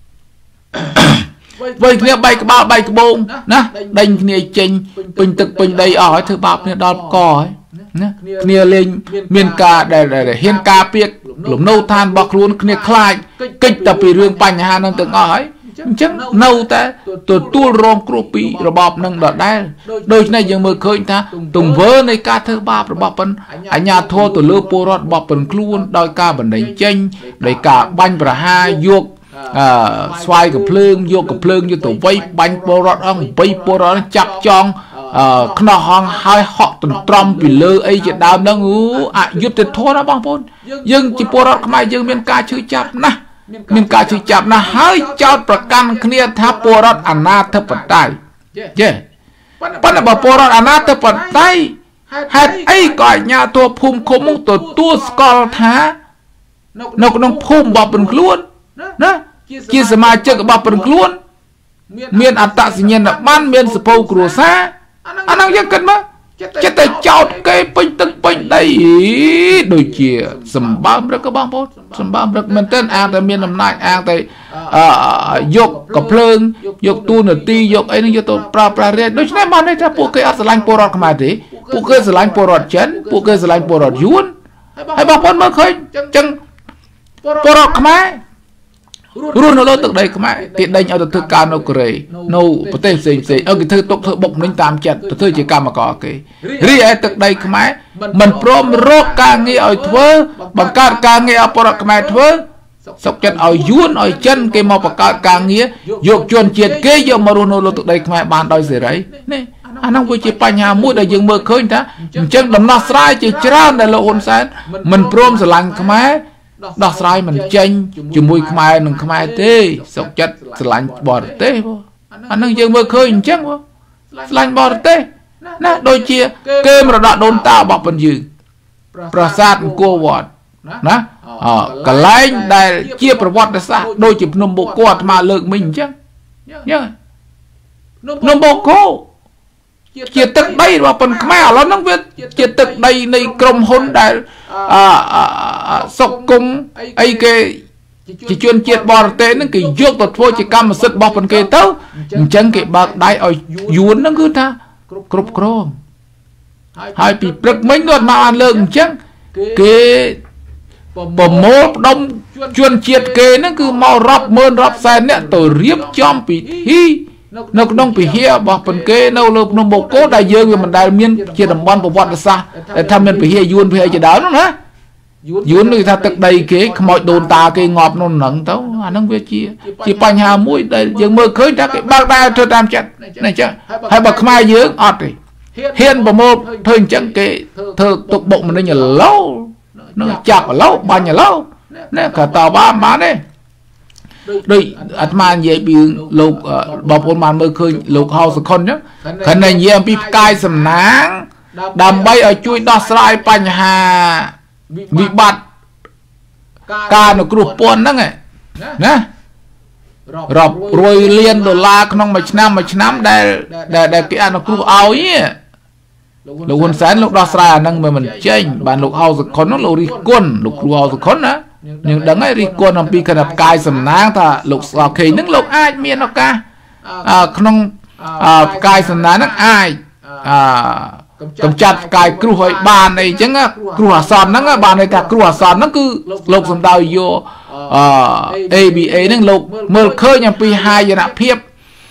វាយគ្នាបែកក្បាលបែកក្បូងណាដេញគ្នាចេញពេញទឹកពេញដីអស់ហើយធ្វើបាបគ្នាដល់កហើយណាគ្នាលេងមានការដែលហ៊ានការពារលំនៅឋានរបស់ខ្លួនគ្នាខ្លាចកិច្ចតែពីរឿងបញ្ហានឹងទាំងអស់ហើយអញ្ចឹងនៅតែទទួលរងគ្រោះពីរបបនឹងដដែលដូច្នេះយើងមើលឃើញថាទង្វើនៃការធ្វើបាបរបស់ប៉ុនអាជ្ញាធរទៅលើពលរដ្ឋរបស់ប៉ុនខ្លួនដោយការបណ្ដេញចេញដោយការបាញ់ប្រហារយកអឺស្វាយកំភ្លើងយកកំភ្លើងយកទៅវៃបាញ់ពលរដ្ឋអង្គបីពលរដ្ឋចាប់ចងអឺខ្នោះហងហើយហក់ទន្ទ្រាំពីលើអីជាដើមហ្នឹងអូអយុត្តិធម៌ណាបងប្អូនយើងជាពលរដ្ឋខ្មែរយើងមានការឈឺចាប់ណាស់មានការឈឺចាប់ណាស់ហើយចោទប្រកាន់គ្នាថាពលរដ្ឋអនាធិបតេយ្យយេប៉ុន្តែបើពលរដ្ឋអនាធិបតេយ្យហេតុអីក៏អាជ្ញាធរភូមិឃុំមកទទួលស្គាល់ថានៅក្នុងភូមិរបស់ពលខ្លួនណាជាសមាជិករបស់ពលខ្លួនមានអត្តសញ្ញាណប័ណ្ណមានសភៅគ្រួសារអាហ្នឹងយើងគិតមកចិត្តតែចោតគេពេញទឹកពេញដីដូចជាសម្បើមរឹកបងប្អូនសម្បើមរឹកមែនទែនអាងតែមានអំណាចអាងតែយកកំភ្លើងយកទូនាទីយកអីហ្នឹងយកទៅប្រើប្រាស់រាជដូច្នេះបានន័យថាពួកគេអត់ស្រឡាញ់ពលរដ្ឋខ្មែរទេពួកគេស្រឡាញ់ពលរដ្ឋចិនពួកគេស្រឡាញ់ពលរដ្ឋយួនហើយបងប្អូនមើលឃើញអញ្ចឹងពលរដ្ឋខ្មែររស់នៅលើទឹកដីខ្មែរគេដេញឲ្យទៅធ្វើការនៅកូរ៉េនៅប្រទេសផ្សេងផ្សេងឲ្យគេធ្វើទុកធ្វើបុកម្នេញតាមចិត្តទៅធ្វើជាកម្មករគេរីឯទឹកដីខ្មែរមិនព្រមរកការងារឲ្យធ្វើបង្កើតការងារឲ្យពលរដ្ឋខ្មែរធ្វើសុកចិត្តឲ្យយួនឲ្យចិនគេមកបង្កើតការងារយកជនជាតិគេយកមករស់នៅលើទឹកដីខ្មែរបានដោយសេរីនេះអានោះវាជាបញ្ហាមួយដែលយើងមើលឃើញថាអញ្ចឹងដំណោះស្រាយជាច្រើនដែលលោកហ៊ុនសែនមិនព្រមស្រឡាញ់ខ្មែរដោះស្រាយមិនចេញជាមួយខ្មែរនិងខ្មែរទេសុកចិត្តស្រឡាញ់បរទេសបងអានឹងយើងមើលឃើញអញ្ចឹងបងស្រឡាញ់បរទេសណាដូចជាគេមរតកដូនតារបស់ប៉ុនយើងប្រាសាទអង្គរវត្តណាអកន្លែងដែលជាប្រវត្តិសាស្ត្រដូចជាភ្នំបូកគោអាត្មាលើកមិញអញ្ចឹងយើងភ្នំបូកគោជាទឹកដីរបស់ប៉ុនខ្មែរឥឡូវហ្នឹងវាជាទឹកដីនៃក្រុមហ៊ុនដែលអសុកគុំអីគេជាជនជាតិបរទេសហ្នឹងគេយកទៅធ្វើជាកម្មសិទ្ធិរបស់ប៉ុនគេទៅអញ្ចឹងគេបើកដៃឲ្យយួនហ្នឹងគឺថាគ្រប់គ្រងហើយពីព្រឹកមិញគាត់មកអានលើកអញ្ចឹងគេប្រមូលផ្ដុំជនជាតិគេហ្នឹងគឺមករាប់ម៉ឺនរាប់សែននាក់ទៅរៀបចំពិធីនៅក្នុងពិធីរបស់ប៉ុនគេនៅលើភ្នំបូកគោដែលយើងវាមិនដែលមានជាតំបន់ប្រវត្តិសាស្ត្រដែលថាមានពិធីយួនពិធីជាដើមហ្នឹងណាយួនគឺថាទឹកដីគេខ្មោចដូនតាគេងាប់នោះហ្នឹងទៅអាហ្នឹងវាជាជាបញ្ហាមួយដែលយើងមើលឃើញថាគេបើកដែរធ្វើតាមចិត្តណាអញ្ចឹងហើយបើខ្មែរយើងអត់ទេហ៊ានប្រមូលធ្វើអញ្ចឹងគេធ្វើទុកបុកម្នេញឥឡូវនឹងចាប់ឥឡូវបាញ់ឥឡូវណាក៏តបបានទេដូចអាត្មានិយាយពីលោកបងប្អូនបានមើលឃើញលោកហៅសុខុនអញ្ចឹងគាត់និយាយអំពីផ្កាយសំណាងដើម្បីឲ្យជួយដោះស្រាយបញ្ហាវិបត្តិការនៅគ្រោះពន្ធហ្នឹងណារាប់រយលានដុល្លារក្នុងមួយឆ្នាំមួយឆ្នាំដែលដែលគេអនុគ្រោះឲ្យលោកហ៊ុនសែនលោកដោះស្រាយអាហ្នឹងមិនចេញបានលោកហៅសុខុនហ្នឹងលោករិះគន់លោកគ្រូហៅសុខុនណាយើងដឹងហើយរិះគន់អំពីគណៈផ្កាយសំណាងថាលោកស្វាខេងហ្នឹងលោកអាចមានឱកាសក្នុងផ្កាយសំណាងហ្នឹងអាចកំចាត់ផ្កាយគ្រោះឲ្យបានអីចឹងគ្រោះអាសន្នហ្នឹងបានន័យថាគ្រោះអាសន្នហ្នឹងគឺលោកសំដៅយក A B A ហ្នឹងលោកមើលឃើញអំពីហាយនភាព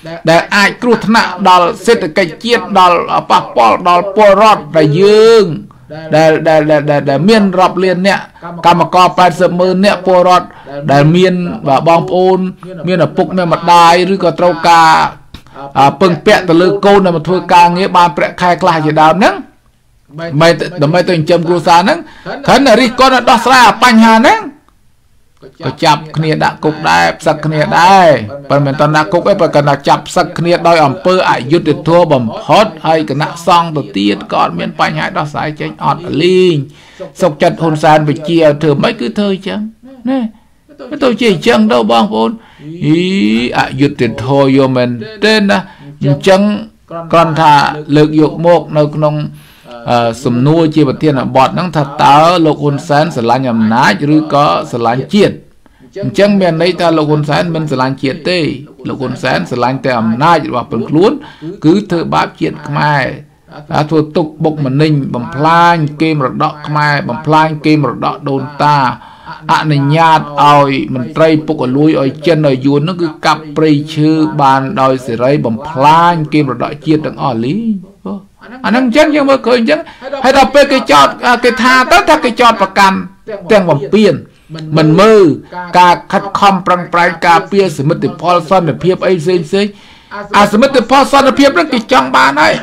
ដែលអាចគ្រោះថ្នាក់ដល់សេដ្ឋកិច្ចជាតិដល់ប៉ះពាល់ដល់ពលរដ្ឋដែលយើងដែលដែលដែលមានរាប់លានអ្នកកម្មករแปดสิบម៉ឺនអ្នកពលរដ្ឋដែលមានបងប្អូនមានឪពុកមានម្ដាយឬក៏ត្រូវការពឹងពាក់ទៅលើកូនដែលមកធ្វើការងារបានប្រាក់ខែខ្លះជាដើមហ្នឹងមិនដើម្បីទៅចិញ្ចឹមគ្រួសារហ្នឹងគ្រាន់តែរិះគន់ដោះស្រាយបញ្ហាហ្នឹងក៏ចាប់គ្នាដាក់គុកដែរផ្សឹកគ្នាដែរប៉ុន្តែមិនតដាក់គុកទេប៉ុន្តែចាប់ផ្សឹកគ្នាដោយអំពើអយុត្តិធម៌បំផុតហើយគណៈសង្ឃទៅទៀតក៏អត់មានបញ្ហាដោះស្រាយចេញអត់លីងសុកចិត្តហ៊ុនសែនវិជាធ្វើមិនគឺធ្វើអញ្ចឹងណាមិនទៅជាអញ្ចឹងទៅបងប្អូនអីអយុត្តិធម៌យកមែនទេណាអញ្ចឹងគ្រាន់ថាលើកយកមកនៅក្នុងសំណួរជាប្រធានបទហ្នឹងថាតើលោកហ៊ុនសែនស្រឡាញ់អំណាចឬក៏ស្រឡាញ់ជាតិអញ្ចឹងមានន័យថាលោកហ៊ុនសែនមិនស្រឡាញ់ជាតិទេលោកហ៊ុនសែនស្រឡាញ់តែអំណាចរបស់ខ្លួនខ្លួនគឺធ្វើបាបជាតិខ្មែរថាធ្វើទុកបុកម្នេញបំផ្លាញគេមរតកខ្មែរបំផ្លាញគេមរតកដូនតាអនុញ្ញាតឲ្យមន្ត្រីពុករលួយឲ្យចិនឲ្យយួនហ្នឹងគឺកាប់ព្រៃឈើបានដោយសេរីបំផ្លាញគេមរតកជាតិទាំងអស់លីអាហ្នឹងអញ្ចឹងយើងមើលឃើញអញ្ចឹងហើយដល់ពេលគេចោតគេថាទៅថាគេចោតប្រកាន់ទាំងបំពេញមិនមើលការខិតខំប្រឹងប្រែងការពារសមិទ្ធផលសន្តិភាពអីផ្សេងផ្សេងអាសមិទ្ធផលសន្តិភាពហ្នឹងគេចង់បានហើយ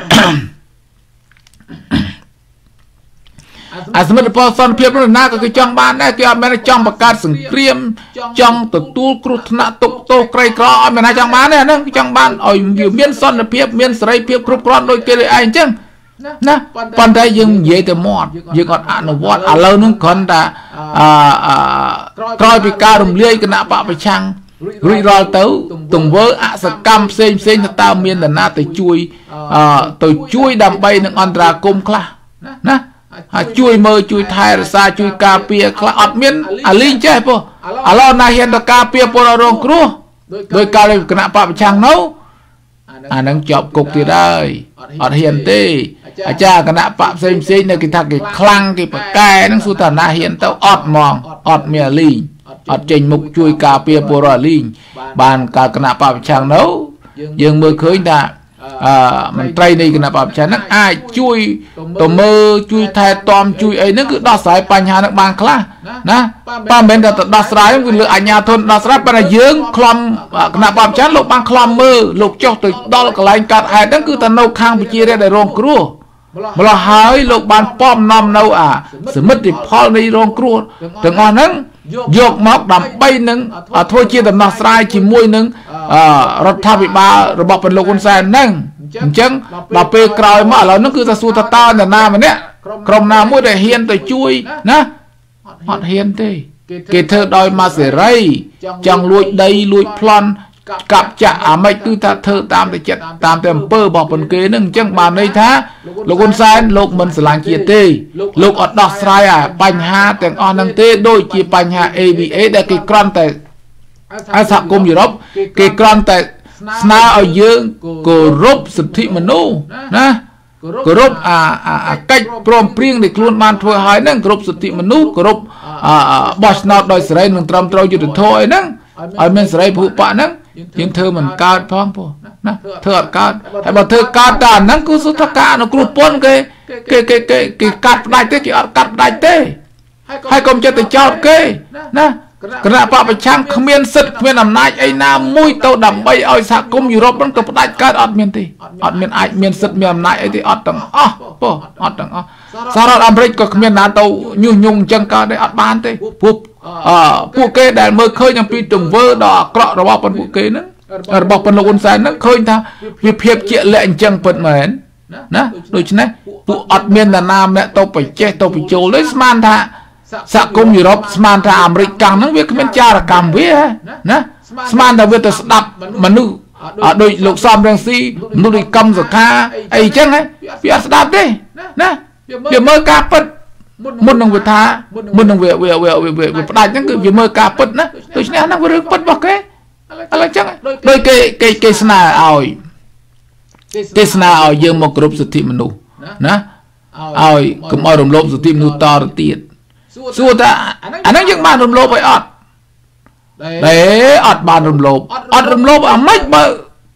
អាសមិទ្ធផលសន្តិភាពនោះណាក៏គេចង់បានដែរគេអត់មែនចង់បង្កើតសង្គ្រាមចង់ទទួលគ្រោះថ្នាក់ទុកទោសក្រីក្រអត់មែនណាចង់បានទេអាហ្នឹងគេចង់បានឲ្យវាមានសន្តិភាពមានសេរីភាពគ្រប់គ្រាន់ដូចគេឯងអញ្ចឹងណាប៉ុន្តែយើងនិយាយទៅមាត់យើងអត់អនុវត្តឥឡូវហ្នឹងគ្រាន់តែអឺក្រោយពីការរំលាយគណៈបកប្រឆាំងរួចរាល់ទៅទង្វើអសកម្មផ្សេងផ្សេងទៅតើមាននរណាទៅជួយទៅជួយដើម្បីនឹងអន្តរាគមខ្លះណាហើយជួយមើលជួយថែរក្សាជួយការពារខ្លះអត់មានអាលីងចេះពោះឥឡូវណាហ៊ានទៅការពារពលរដ្ឋរងគ្រោះដោយការគណៈបកប្រឆាំងនោះអានឹងជាប់គុកទៀតហើយអត់ហ៊ានទេអាចារ្យគណៈបកផ្សេងផ្សេងនៅគេថាគេខ្លាំងគេប្រកែហ្នឹងសួរថាណាហ៊ានទៅអត់ហ្មងអត់មានអាលីងអត់ចេញមុខជួយការពារពលរដ្ឋអាលីងបានការគណៈបកប្រឆាំងនោះយើងមើលឃើញថាអឺមន្ត្រីនៃគណៈបព្វជិហ្នឹងអាចជួយទៅមើលជួយថែទាំជួយអីហ្នឹងគឺដោះស្រាយបញ្ហាហ្នឹងបានខ្លះណាបើមិនមែនតែដោះស្រាយគឺលើអាជ្ញាធរដោះស្រាយប៉ុន្តែយើងខ្លំគណៈបព្វជិលោកបានខ្លំមើលលោកចុះទៅដល់កន្លែងកាត់ហេតុហ្នឹងគឺតែនៅខាងប្រជារាស្ត្រដែលរងគ្រោះម្ល៉េះហើយលោកបានពំនាំនៅអាសមិទ្ធផលនៃរងគ្រោះទាំងអស់ហ្នឹងយកមកដើម្បីនឹងធ្វើជាដំណោះស្រាយជាមួយនឹងរដ្ឋាភិបាលរបស់ពលលោកហ៊ុនសែនហ្នឹងអញ្ចឹងដល់ពេលក្រោយមកឥឡូវហ្នឹងគឺថាសួរតើតើនរណាម្នាក់ក្រុមណាមួយដែលហ៊ានទៅជួយណាអត់ហ៊ានទេគេធ្វើដោយមកសេរីចង់លួចដីលួចប្លន់កាប់ចាក់អាម៉េចគឺថាធ្វើតាមតែចិត្តតាមតែអំពើរបស់ប៉ុនគេហ្នឹងអញ្ចឹងបានន័យថាលោកហ៊ុនសែនលោកមិនស្រឡាញ់ជាតិទេលោកអត់ដោះស្រាយអាបញ្ហាទាំងអស់ហ្នឹងទេដូចជាបញ្ហា A B A ដែលគេក្រាន់តែអាសហគមន៍យុរ៉ុបគេក្រាន់តែស្នើឲ្យយើងគោរពសិទ្ធិមនុស្សណាគោរពអាអាកិច្ចព្រមព្រៀងដែលខ្លួនបានធ្វើឲ្យហ្នឹងគោរពសិទ្ធិមនុស្សគោរពបោះឆ្នោតដោយសេរីនិងត្រឹមត្រូវយុត្តិធម៌អីហ្នឹងឲ្យមានសេរីពហុបកហ្នឹងយើងធ្វើមិនកើតផងពោះណាធ្វើអត់កើតហើយបើធ្វើកើតតែអាហ្នឹងគឺសុទ្ធតែការអនុគ្រោះពន្ធគេគេគេគេគេកាត់ផ្ដាច់ទេគេអត់កាត់ផ្ដាច់ទេហើយកុំចិត្តទៅចោទគេណាគណៈបកប្រឆាំងគ្មានសិទ្ធិគ្មានអំណាចអីណាមួយទៅដើម្បីឲ្យសហគមន៍យុរ៉ុបហ្នឹងទៅផ្ដាច់កើតអត់មានទេអត់មានអាចមានសិទ្ធិមានអំណាចអីទេអត់ទាំងអស់ពោះអត់ទាំងអស់សហរដ្ឋអាមេរិកក៏គ្មានណាទៅញុះញង់អញ្ចឹងកើតទេអត់បានទេពួកអឺពួកគេដែលមើលឃើញអំពីទង្វើដ៏អាក្រក់របស់ពួកគេហ្នឹងរបស់ពលលោកហ៊ុនសែនហ្នឹងឃើញថាវាភាពជាក់លាក់អញ្ចឹងពិតមែនណាដូច្នេះពួកអត់មាននរណាម្នាក់ទៅបច្ចេះទៅបញ្ចូលទេស្មានថាសហគមន៍យុរ៉ុបស្មានថាអាមេរិកកាំងហ្នឹងវាគ្មានចារកម្មវាណាស្មានថាវាទៅស្ដាប់មនុស្សដូចលោកសំរងស៊ីមនុស្សដូចកំសខាអីអញ្ចឹងវាអត់ស្ដាប់ទេណាវាមើលការពិតមុននឹងវាថាមុននឹងវាវាវាផ្ដាច់ហ្នឹងគឺវាមើលការពិតណាដូច្នេះហ្នឹងវារឿងពិតរបស់គេឥឡូវអញ្ចឹងដូចគេគេគេស្នើឲ្យគេស្នើឲ្យយើងមកគ្រប់សិទ្ធិមនុស្សណាឲ្យកុំឲ្យរំលោភសិទ្ធិមនុស្សតទៅទៀតសួរថាអាហ្នឹងយើងបានរំលោភឲ្យអត់តែអត់បានរំលោភអត់រំលោភអាម៉េចបើ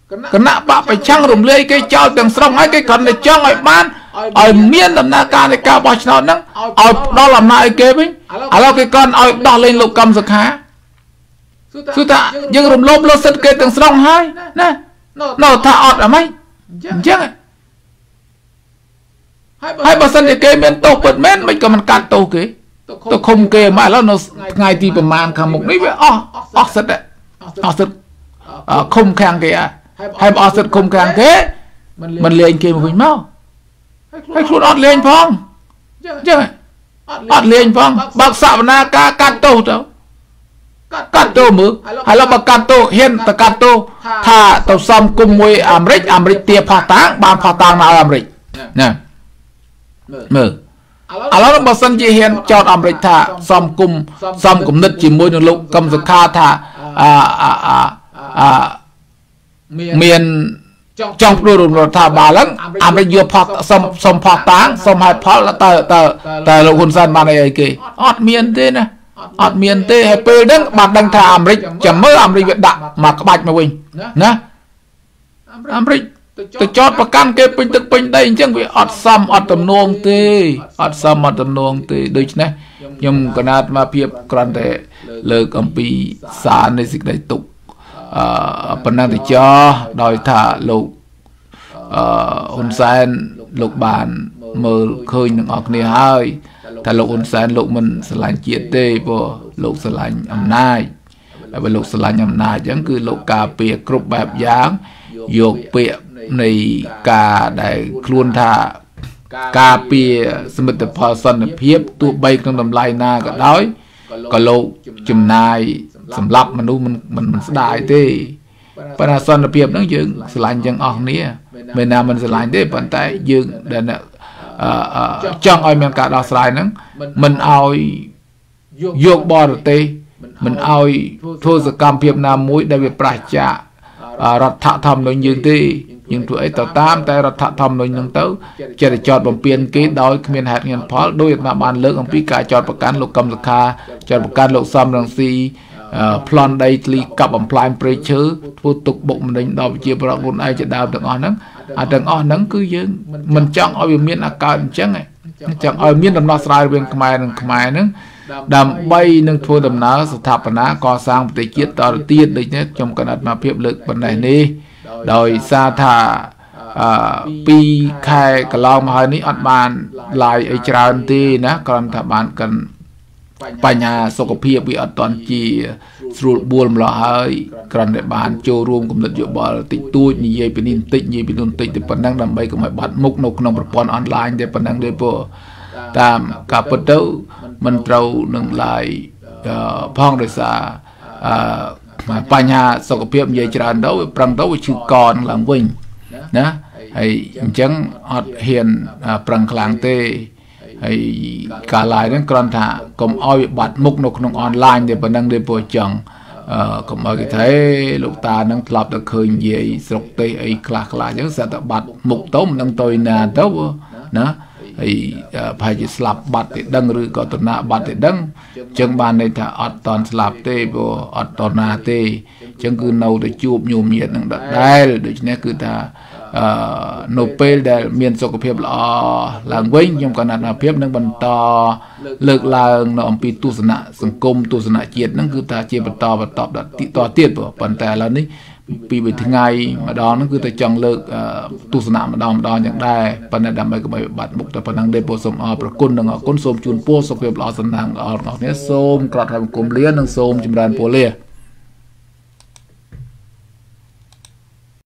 គណៈបកប្រឆាំងរំលាយគេចោលទាំងស្រុងហើយគេគ្រាន់តែចង់ឲ្យបានឲ្យមានដំណើរការនៃការបោះឆ្នោតហ្នឹងឲ្យផ្ដល់អំណាចឲ្យគេវិញឥឡូវគេគ្រាន់ឲ្យដោះលែងលោកកឹមសុខាគឺថាយើងរំលោភលើសិទ្ធិគេទាំងស្រុងហើយណានៅថាអត់អ្ហ្មងអញ្ចឹងហើយបើសិនជាគេមានទោសពិតមែនមិនក៏មិនកាត់ទោសគេទៅឃុំគេមកឥឡូវនៅថ្ងៃទីប្រមាណខាងមុខនេះវាអស់អស់សិទ្ធិអស់សិទ្ធិឃុំខាំងគេហើយបើអស់សិទ្ធិឃុំខាំងគេមិនលេងគេមកវិញមកហើយខ្លួនអត់លេងផងអញ្ចឹងអត់លេងផងបើកសវនាការកាត់ទោសទៅកាត់ទោសមើលហើយឡូវបើកាត់ទោសហ៊ានទៅកាត់ទោសថាទៅសំគុំមួយអាមេរិកអាមេរិកទាផោះតាំងបានផោះតាំងមកឲ្យអាមេរិកណាមើលឥឡូវបើសិនជាហ៊ានចោតអាមេរិកថាសំគុំសំគំនិតជាមួយនឹងលោកកឹមសុខាថាអាអាអាមានចង់ព្រោះរដ្ឋាភិបាលហ្នឹងអាមេរិកយកផោះសំសំផោះតាំងសំហេតុផលតើតើតើលោកហ៊ុនសែនបានអីឲ្យគេអត់មានទេណាអត់មានទេហើយពេលហ្នឹងបានដឹងថាអាមេរិកចាំមើលអាមេរិកវាដាក់មកក្បាច់មកវិញណាអាមេរិកទៅចោតប្រកាន់គេពេញទឹកពេញដីអញ្ចឹងវាអត់សមអត់ទំនងទេអត់សមអត់ទំនងទេដូច្នេះខ្ញុំកណាត់មកភាពគ្រាន់តែលើកអំពីសារនៃសេចក្តីទុកអឺប៉ុណ្ណឹងទៅចោះដោយថាលោកអឺហ៊ុនសែនលោកបានមើលឃើញនឹងអស់គ្នាហើយថាលោកហ៊ុនសែនលោកមិនស្រឡាញ់ជាតិទេព្រោះលោកស្រឡាញ់អំណាចហើយបើលោកស្រឡាញ់អំណាចអញ្ចឹងគឺលោកការពារគ្រប់បែបយ៉ាងយកពាក្យនៃការដែលខ្លួនថាការពារសមិទ្ធផលសន្តិភាពទោះបីក្នុងតម្លៃណាក៏ដោយក៏លោកចំណាយសម្រាប់មនុស្សមិនមិនស្ដាយទេប៉ុន្តែសន្តិភាពហ្នឹងយើងស្រឡាញ់ទាំងអស់គ្នាមិនណាមិនស្រឡាញ់ទេប៉ុន្តែយើងដែលចង់ឲ្យមានការដោះស្រាយហ្នឹងមិនឲ្យយកបរទេសមិនឲ្យធ្វើសកម្មភាពណាមួយដែលវាប្រឆាចរដ្ឋធម្មនុញ្ញយើងទេយើងធ្វើអីទៅតាមតែរដ្ឋធម្មនុញ្ញហ្នឹងទៅចេះតែចោតបំពេញគេដោយគ្មានហេតុមានផលដោយអាត្មាបានលើកអំពីការចោតប្រកាន់លោកកឹមសុខាចោតប្រកាន់លោកសំរងស៊ីប្លន់ដីធ្លីកាប់បំផ្លាញព្រៃឈើធ្វើទុកបុកម្នេញដល់ប្រជាពលរដ្ឋខ្លួនឯងជាដើមទាំងអស់ហ្នឹងអាទាំងអស់ហ្នឹងគឺយើងមិនចង់ឲ្យវាមានអាកើតអញ្ចឹងទេចង់ឲ្យមានដំណោះស្រាយរវាងខ្មែរនិងខ្មែរហ្នឹងដើម្បីនឹងធ្វើដំណើរស្ថាបនាកសាងប្រទេសជាតិតទៅទៀតដូចនេះខ្ញុំកណាត់មកភាពលើកប៉ុណ្ណេះនេះដោយសារថាអឺពីរខែកន្លងមកហើយនេះអត់បានឡាយអីច្រើនទេណាគ្រាន់តែបានកិនបញ្ហាសុខភាពវាអត់តន់ជាស្រួលបួលម្ល៉េះហើយគ្រាន់តែបានចូលរួមគំនិតយោបល់តិចតួចនិយាយពីនេះបន្តិចនិយាយពីនោះបន្តិចទៅប៉ុណ្ណឹងដើម្បីកុំឲ្យបាត់មុខនៅក្នុងប្រព័ន្ធអនឡាញទេប៉ុណ្ណឹងទេព្រោះតាមការពិតទៅមិនត្រូវនឹងឡាយផងដោយសារអឺបញ្ហាសុខភាពនិយាយច្រើនទៅវាប្រឹងទៅវាឈឺកនឹងឡើងវិញណាហើយអញ្ចឹងអត់ហ៊ានប្រឹងខ្លាំងទេហើយការឡាយហ្នឹងគ្រាន់ថាកុំឲ្យបាត់មុខនៅក្នុងអនឡាញទេប៉ុណ្ណឹងទេព្រោះចង់អឺកុំឲ្យគេថាលោកតាហ្នឹងធ្លាប់តែឃើញនិយាយស្រុកទេសអីខ្លះខ្លះអញ្ចឹងស្អាតតែបាត់មុខទៅមិនដឹងទៅណាទៅណាហើយប្រហែលជាស្លាប់បាត់ទេដឹងឬក៏តណាបាត់ទេដឹងអញ្ចឹងបានន័យថាអត់តន់ស្លាប់ទេព្រោះអត់តណាទេអញ្ចឹងគឺនៅតែជួបញោមញាតនឹងដដែលដូច្នេះគឺថាអឺនៅពេលដែលមានសុខភាពល្អឡើងវិញខ្ញុំក៏ណាត់ភាពនឹងបន្តលើកឡើងនៅអំពីទស្សនៈសង្គមទស្សនៈជាតិហ្នឹងគឺថាជាបន្តបន្តតទៀតប៉ុន្តែឥឡូវនេះពីមួយថ្ងៃម្ដងហ្នឹងគឺតែចង់លើកទស្សនៈម្ដងម្ដងយ៉ាងដែរប៉ុន្តែដើម្បីកុំឲ្យបាត់មុខតែប៉ុណ្ណឹងទេពោសូមអរប្រគុណនិងអរគុណសូមជូនពរសុខភាពល្អសំណាងល្អរបស់អ្នកសូមក្រាបថ្វាយបង្គំលានិងសូមចម្រើនពរលា